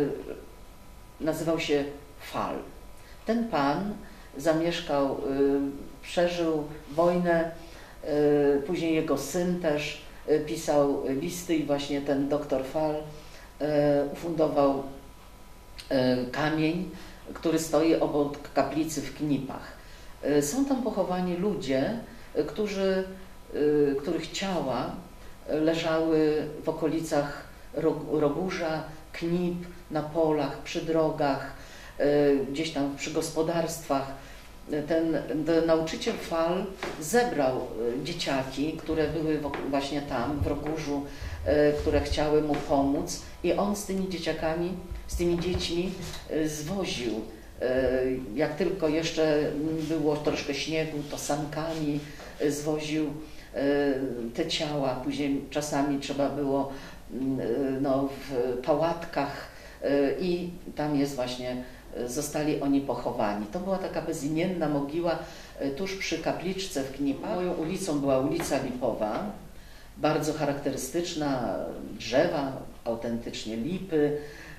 nazywał się Fal. Ten pan zamieszkał, yy, przeżył wojnę, yy, później jego syn też yy, pisał listy i właśnie ten doktor Fal yy, ufundował yy, kamień, który stoi obok kaplicy w Knipach. Yy, są tam pochowani ludzie, yy, którzy, yy, których ciała leżały w okolicach Rogórza, Knip, na polach, przy drogach, gdzieś tam przy gospodarstwach. Ten, ten nauczyciel Fal zebrał dzieciaki, które były właśnie tam, w Rogórzu, które chciały mu pomóc, i on z tymi dzieciakami, z tymi dziećmi zwoził. Jak tylko jeszcze było troszkę śniegu, to sankami zwoził te ciała. Później czasami trzeba było no, w pałatkach i tam jest właśnie, zostali oni pochowani. To była taka bezimienna mogiła tuż przy kapliczce w Knipach. Moją ulicą była ulica Lipowa, bardzo charakterystyczna, drzewa, autentycznie lipy,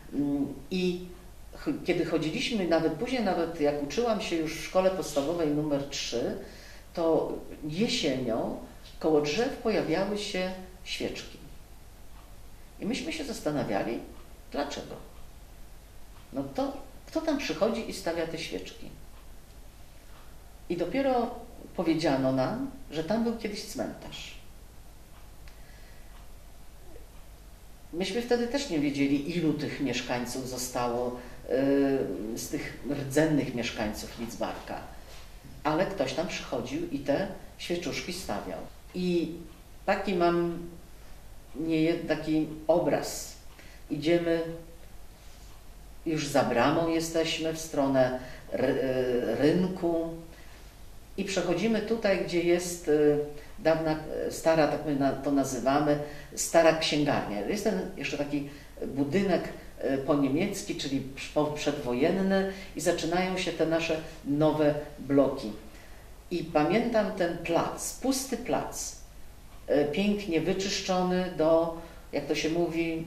i kiedy chodziliśmy, nawet później, nawet jak uczyłam się już w szkole podstawowej numer trzy, to jesienią koło drzew pojawiały się świeczki. I myśmy się zastanawiali, dlaczego. No to kto tam przychodzi i stawia te świeczki? I dopiero powiedziano nam, że tam był kiedyś cmentarz. Myśmy wtedy też nie wiedzieli, ilu tych mieszkańców zostało yy, z tych rdzennych mieszkańców Lidzbarka. Ale ktoś tam przychodził i te świeczuszki stawiał. I taki mam nie, taki obraz. Idziemy, już za bramą jesteśmy, w stronę rynku i przechodzimy tutaj, gdzie jest dawna, stara, tak my to nazywamy, stara księgarnia. Jest ten jeszcze taki budynek poniemiecki, czyli przedwojenny i zaczynają się te nasze nowe bloki. I pamiętam ten plac, pusty plac, pięknie wyczyszczony do, jak to się mówi,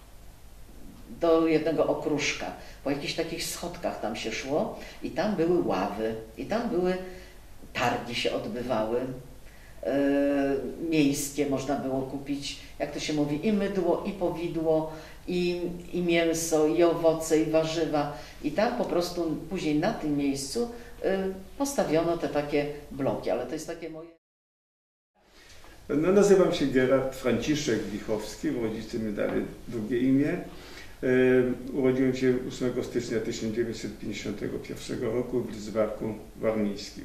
do jednego okruszka. Po jakichś takich schodkach tam się szło i tam były ławy, i tam były targi się odbywały, yy, miejskie można było kupić, jak to się mówi, i mydło, i powidło, i, i mięso, i owoce, i warzywa. I tam po prostu później na tym miejscu yy, postawiono te takie bloki, ale to jest takie moje... No, nazywam się Gerard Franciszek Wichowski, rodzice mi dali drugie imię. Urodziłem się ósmego stycznia tysiąc dziewięćset pięćdziesiątego pierwszego roku w Lidzbarku Warmińskim.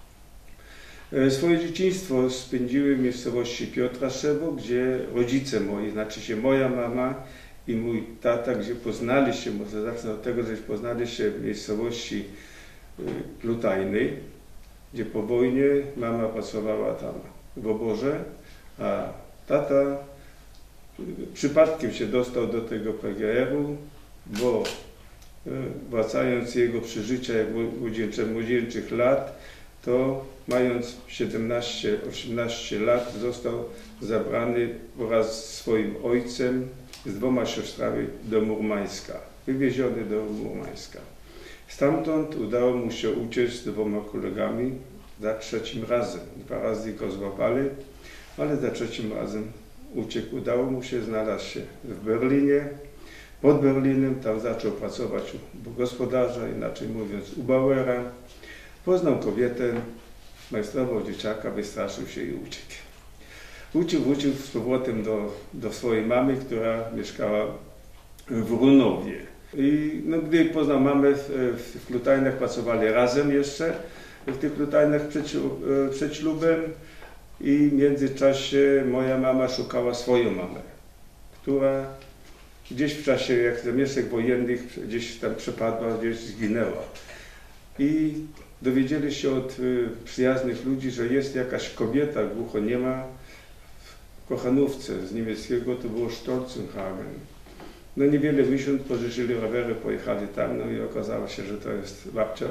Swoje dzieciństwo spędziłem w miejscowości Piotraszewo, gdzie rodzice moi, znaczy się moja mama i mój tata, gdzie poznali się, może zacznę od tego, że poznali się w miejscowości Klutajnej, gdzie po wojnie mama pracowała tam w oborze, a tata przypadkiem się dostał do tego P G R u, bo wracając jego przeżycia jak młodzieńczych lat, to mając siedemnaście osiemnaście lat został zabrany wraz z swoim ojcem, z dwoma siostrami do Murmańska, wywieziony do Murmańska. Stamtąd udało mu się uciec z dwoma kolegami za trzecim razem. Dwa razy go złapali, ale za trzecim razem uciekł. Udało mu się, znalazł się w Berlinie, pod Berlinem, tam zaczął pracować u gospodarza, inaczej mówiąc u Bauera. Poznał kobietę, majstrował dzieciaka, wystraszył się i uciekł. Uciekł, wrócił z powrotem do, do swojej mamy, która mieszkała w Runowie. I no, gdy poznał mamę w, w Klutajnach, pracowali razem jeszcze w tych Klutajnach przed, przed ślubem. I w międzyczasie moja mama szukała swoją mamę, która gdzieś w czasie jak zamieszek wojennych gdzieś tam przepadła, gdzieś zginęła. I dowiedzieli się od przyjaznych ludzi, że jest jakaś kobieta głuchoniema w Kochanówce, z niemieckiego to było Stolzenhagen. No niewiele miesiąc pożyczyli rowery, pojechali tam, no i okazało się, że to jest babcia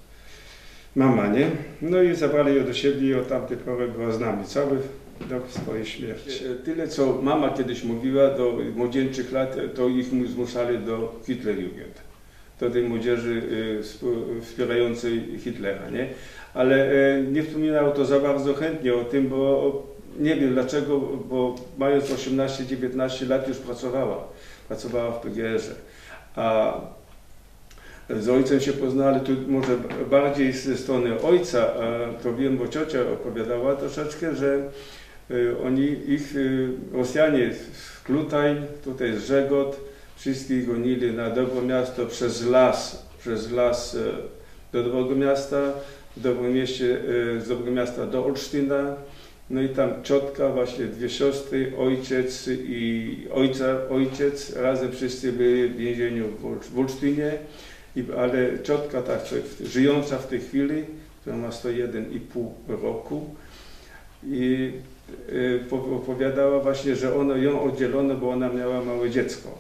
mama, nie? No i zabrali ją do siebie i od tamtej pory była z nami cały do swojej śmierci. Tyle, co mama kiedyś mówiła do młodzieńczych lat, to ich zmuszali do Hitlerjugend, do tej młodzieży wspierającej Hitlera, nie? Ale nie wspominało to za bardzo chętnie o tym, bo nie wiem dlaczego, bo mając osiemnaście dziewiętnaście lat już pracowała, pracowała w P G R ze. A z ojcem się poznali, tu może bardziej ze strony ojca, to wiem, bo ciocia opowiadała troszeczkę, że oni, ich Rosjanie z Klutajn, tutaj z Żegot, wszystkich gonili na Dobromiasto przez las, przez las do Dobromiasta, w Dobromieście, z Dobromiasta do Olsztyna. No i tam ciotka, właśnie dwie siostry, ojciec i ojca, ojciec, razem wszyscy byli w więzieniu w Olsztynie. I, ale ciotka, ta, żyjąca w tej chwili, która ma sto jeden i pół roku, i y, opowiadała właśnie, że ono, ją oddzielono, bo ona miała małe dziecko.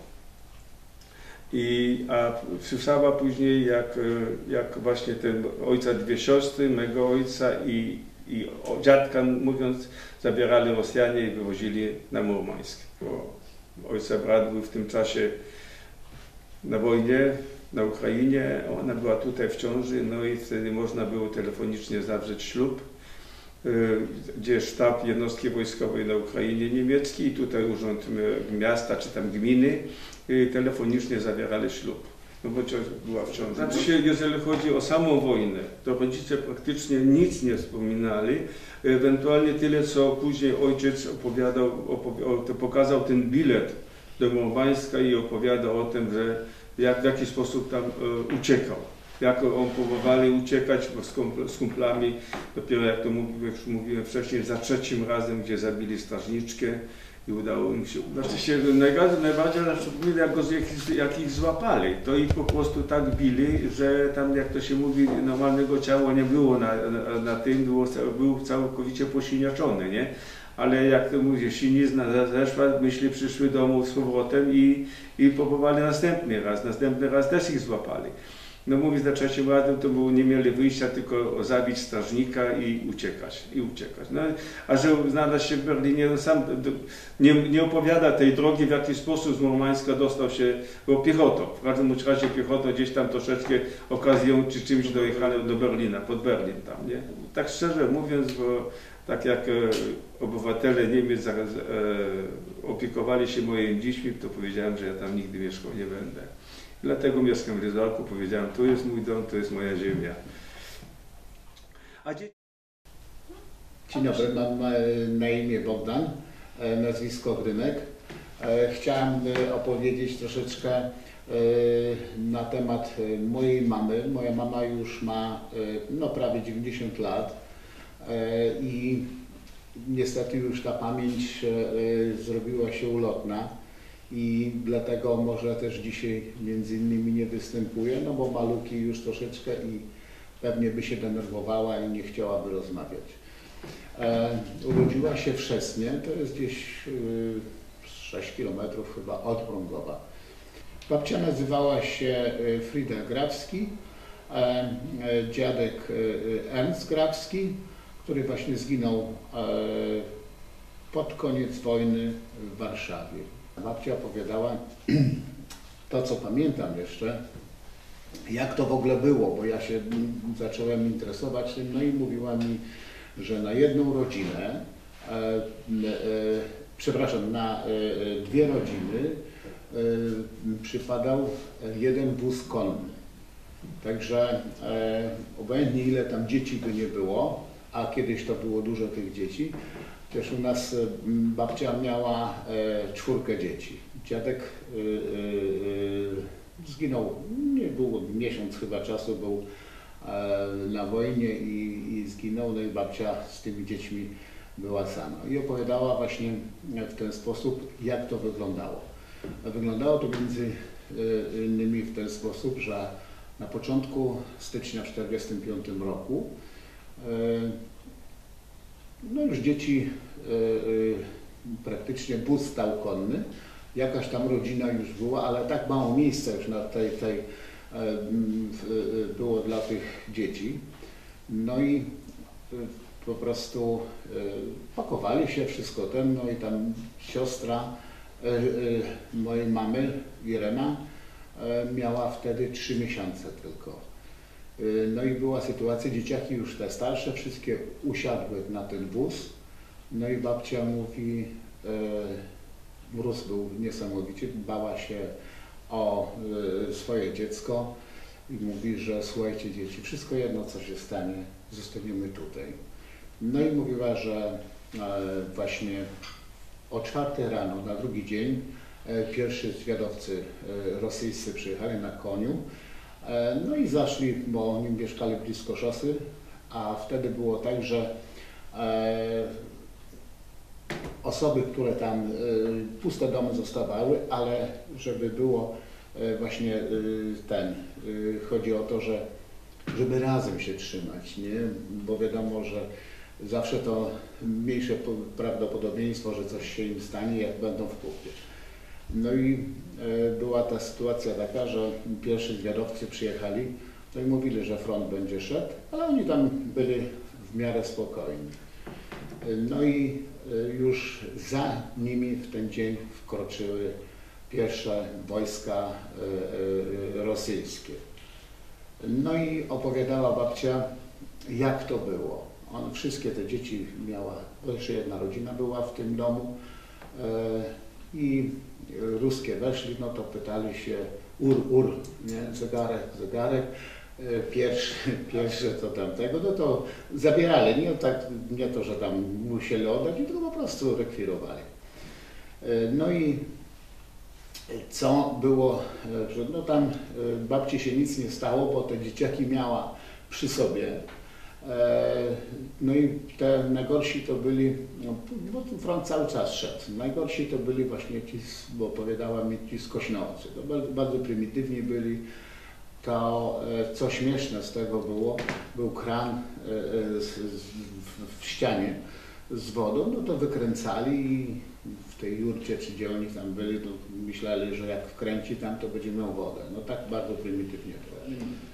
I, a słyszała później, jak, jak właśnie ten ojca dwie siostry, mego ojca i, i dziadka, mówiąc, zabierali Rosjanie i wywozili na Murmańsk. Bo ojca brat był w tym czasie na wojnie, na Ukrainie, ona była tutaj w ciąży, no i wtedy można było telefonicznie zawrzeć ślub, gdzie sztab jednostki wojskowej na Ukrainie niemiecki i tutaj urząd miasta czy tam gminy telefonicznie zawierali ślub. no bo ciocia była w ciąży. Znaczy się, jeżeli chodzi o samą wojnę, to rodzice praktycznie nic nie wspominali, ewentualnie tyle, co później ojciec opowiadał, opowi- to pokazał ten bilet do Murmańska i opowiadał o tym, że jak, w jaki sposób tam e, uciekał. Jak on próbowali uciekać z, kumpl, z kumplami, dopiero jak to mówiłem, mówiłem wcześniej, za trzecim razem, gdzie zabili strażniczkę i udało im się. Znaczy się najbardziej, najbardziej jak, go, jak, jak ich złapali, to ich po prostu tak bili, że tam, jak to się mówi, normalnego ciała nie było na, na, na tym, było, był całkowicie posiniaczony, nie? Ale jak to mówię, sinizna zeszła, myśli przyszły do domu z powrotem i, i próbowali następny raz, następny raz też ich złapali. No mówię, za trzecim razem to było, nie mieli wyjścia, tylko zabić strażnika i uciekać, i uciekać. No, a że znalazł się w Berlinie, no sam nie, nie opowiada tej drogi, w jaki sposób z Murmańska dostał się bo piechotą. W każdym razie piechotą gdzieś tam troszeczkę okazją czy czymś dojechali do Berlina, pod Berlin tam, nie? Tak szczerze mówiąc, bo tak jak e, obywatele Niemiec e, opiekowali się moimi dziećmi, to powiedziałem, że ja tam nigdy mieszkał nie będę. Dlatego mieszkam w Ryzorku, powiedziałem, tu jest mój dom, to jest moja ziemia. A dzie- Dzień dobry, mam na imię Bogdan, nazwisko Grynek. Chciałem opowiedzieć troszeczkę na temat mojej mamy. Moja mama już ma no, prawie dziewięćdziesiąt lat i niestety już ta pamięć zrobiła się ulotna. I dlatego może też dzisiaj między innymi nie występuje, no bo maluki już troszeczkę i pewnie by się denerwowała i nie chciałaby rozmawiać. E, urodziła się w Szesnie, to jest gdzieś y, sześć kilometrów chyba od Prągowa. Babcia nazywała się Frieda Grabski, e, e, dziadek e, Ernst Grabski, który właśnie zginął e, pod koniec wojny w Warszawie. Babcia opowiadała to, co pamiętam jeszcze, jak to w ogóle było, bo ja się zacząłem interesować tym, no i mówiła mi, że na jedną rodzinę, e, e, przepraszam, na e, dwie rodziny e, przypadał jeden wóz konny. Także e, obojętnie ile tam dzieci by nie było, a kiedyś to było dużo tych dzieci, też u nas babcia miała e, czwórkę dzieci. Dziadek e, e, zginął, nie było miesiąc chyba czasu, był e, na wojnie i, i zginął, no i babcia z tymi dziećmi była sama. I opowiadała właśnie w ten sposób, jak to wyglądało. Wyglądało to między innymi w ten sposób, że na początku stycznia tysiąc dziewięćset czterdziestym piątym roku e, no już dzieci, y, y, praktycznie wóz stał konny, jakaś tam rodzina już była, ale tak mało miejsca już na tej, tej y, y, było dla tych dzieci. No i y, po prostu y, pakowali się, wszystko ten, no i tam siostra y, y, mojej mamy, Irena, y, miała wtedy trzy miesiące tylko. No i była sytuacja, dzieciaki już te starsze, wszystkie usiadły na ten wóz. No i babcia mówi, e, mróz był niesamowity, bała się o e, swoje dziecko i mówi, że słuchajcie dzieci, wszystko jedno co się stanie, zostaniemy tutaj. No i mówiła, że e, właśnie o czwartej rano, na drugi dzień, e, pierwszy zwiadowcy e, rosyjscy przyjechali na koniu. No i zaszli, bo oni mieszkali blisko szosy, a wtedy było tak, że e, osoby, które tam, e, puste domy zostawały, ale żeby było e, właśnie e, ten, e, chodzi o to, że żeby razem się trzymać, nie? Bo wiadomo, że zawsze to mniejsze prawdopodobieństwo, że coś się im stanie, jak będą w kupie. No i e, była ta sytuacja taka, że pierwsi zwiadowcy przyjechali, no i mówili, że front będzie szedł, ale oni tam byli w miarę spokojni. No i e, już za nimi w ten dzień wkroczyły pierwsze wojska e, e, rosyjskie. No i opowiadała babcia, jak to było. On, wszystkie te dzieci miała, jeszcze jedna rodzina była w tym domu e, i ruskie weszli, no to pytali się ur, ur, nie? Zegarek, zegarek. Pierwsze, pierwsze co tamtego, no to zabierali, nie, tak, nie to, że tam musieli oddać, tylko po prostu rekwirowali. No i co było, że no tam babci się nic nie stało, bo te dzieciaki miała przy sobie. No i te najgorsi to byli, no, bo ten front cały czas szedł, najgorsi to byli właśnie ci, bo opowiadała mi ci skośnowcy, to bardzo, bardzo prymitywni byli. To, co śmieszne z tego było, był kran w ścianie z wodą, no to wykręcali i w tej jurcie, czy gdzie oni tam byli, to myśleli, że jak wkręci tam, to będzie miał wodę. No tak bardzo prymitywnie to.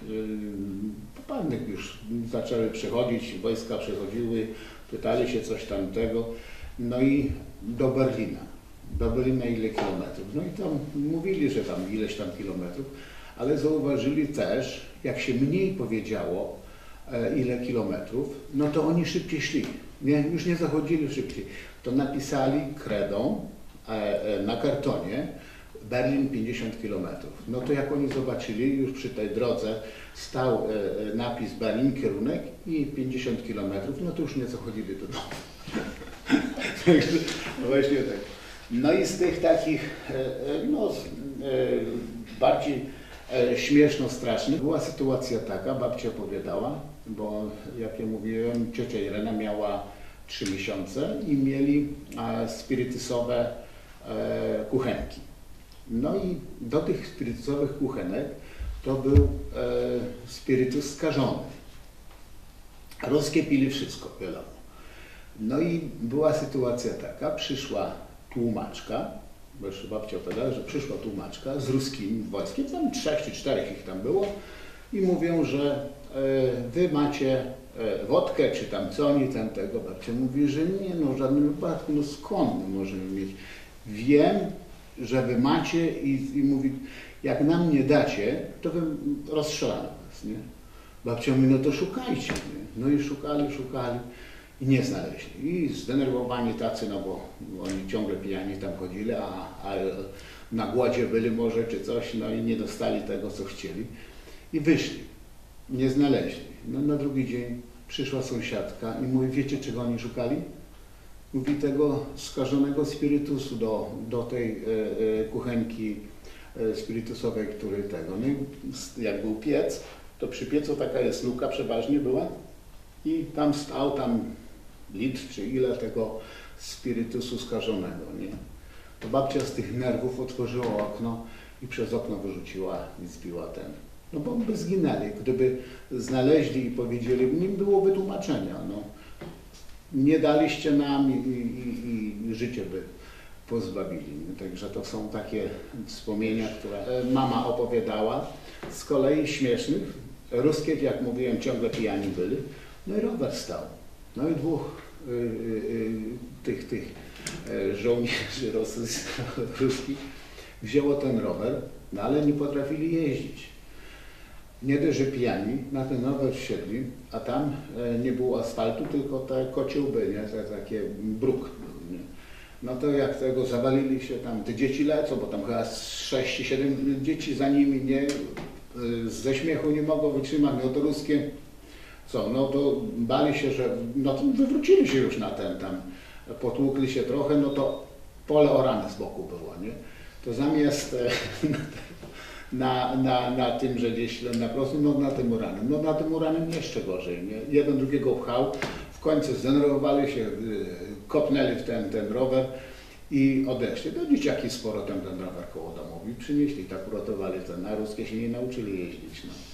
Po pewnych już zaczęły przychodzić, wojska przychodziły, pytali się coś tamtego, no i do Berlina. Do Berlina ile kilometrów? No i tam mówili, że tam ileś tam kilometrów. Ale zauważyli też, jak się mniej powiedziało, e, ile kilometrów, no to oni szybciej szli, nie? Już nie zachodzili szybciej. To napisali kredą e, e, na kartonie Berlin pięćdziesiąt kilometrów. No to jak oni zobaczyli, już przy tej drodze stał e, napis Berlin, kierunek i pięćdziesiąt kilometrów, no to już nie zachodzili do domu. Także właśnie tak. No i z tych takich, e, no e, bardziej śmieszno, strasznie. Była sytuacja taka, babcia opowiadała, bo jak ja mówiłem, ciocia Irena miała trzy miesiące i mieli e, spirytusowe e, kuchenki. No i do tych spirytusowych kuchenek to był e, spirytus skażony. Ruskie pili wszystko, wiadomo. No i była sytuacja taka, przyszła tłumaczka, bo jeszcze babcia opowiadała, że przyszła tłumaczka z ruskim wojskiem, tam trzech czy czterech ich tam było i mówią, że e, wy macie e, wodkę, czy tam co oni tam tego. Babcia mówi, że nie, no w żadnym wypadku, no skąd my możemy mieć? Wiem, że wy macie i, i mówi, jak nam nie dacie, to wy rozstrzelamy was, nie? Babcia mówi, no to szukajcie, nie? No i szukali, szukali. I nie znaleźli. I zdenerwowani tacy, no bo oni ciągle pijani tam chodzili, a, a na głodzie byli może czy coś, no i nie dostali tego, co chcieli. I wyszli. Nie znaleźli. No na drugi dzień przyszła sąsiadka i mówi, wiecie czego oni szukali? Mówi tego skażonego spirytusu do, do tej e, e, kuchenki e, spirytusowej, który tego. No i jak był piec, to przy piecu taka jest luka przeważnie była i tam stał tam litr czy ile tego spirytusu skażonego, nie? To babcia z tych nerwów otworzyła okno i przez okno wyrzuciła i zbiła ten. No bo by zginęli, gdyby znaleźli i powiedzieli, nie byłoby tłumaczenia, no. Nie daliście nam i, i, i życie by pozbawili. Także to są takie wspomnienia, które mama opowiadała. Z kolei śmiesznych, ruskie, jak mówiłem, ciągle pijani byli. No i rower stał. No i dwóch y, y, y, tych, tych y, żołnierzy ruskich wzięło ten rower, no ale nie potrafili jeździć. Nie dość, że pijani, na ten rower wsiedli, a tam y, nie było asfaltu, tylko te kociołby, nie? Te, takie bruk. Nie? No to jak tego zawalili się tam, te dzieci lecą, bo tam chyba sześć czy siedem dzieci za nimi, nie? Y, ze śmiechu nie mogą wytrzymać, no to ruskie. Co, no to bali się, że no to wywrócili się już na ten tam, potłukli się trochę, no to pole orane z boku było, nie? To zamiast na, na, na tym, że gdzieś na prostym, no na tym uranem, no na tym uranem jeszcze gorzej, nie? Jeden drugiego pchał, w końcu zdenerwowali się, kopnęli w ten, ten rower i odeszli. To dzieciaki sporo ten, ten rower koło domu i przynieśli, tak uratowali ten, a ruskie się nie nauczyli jeździć, no.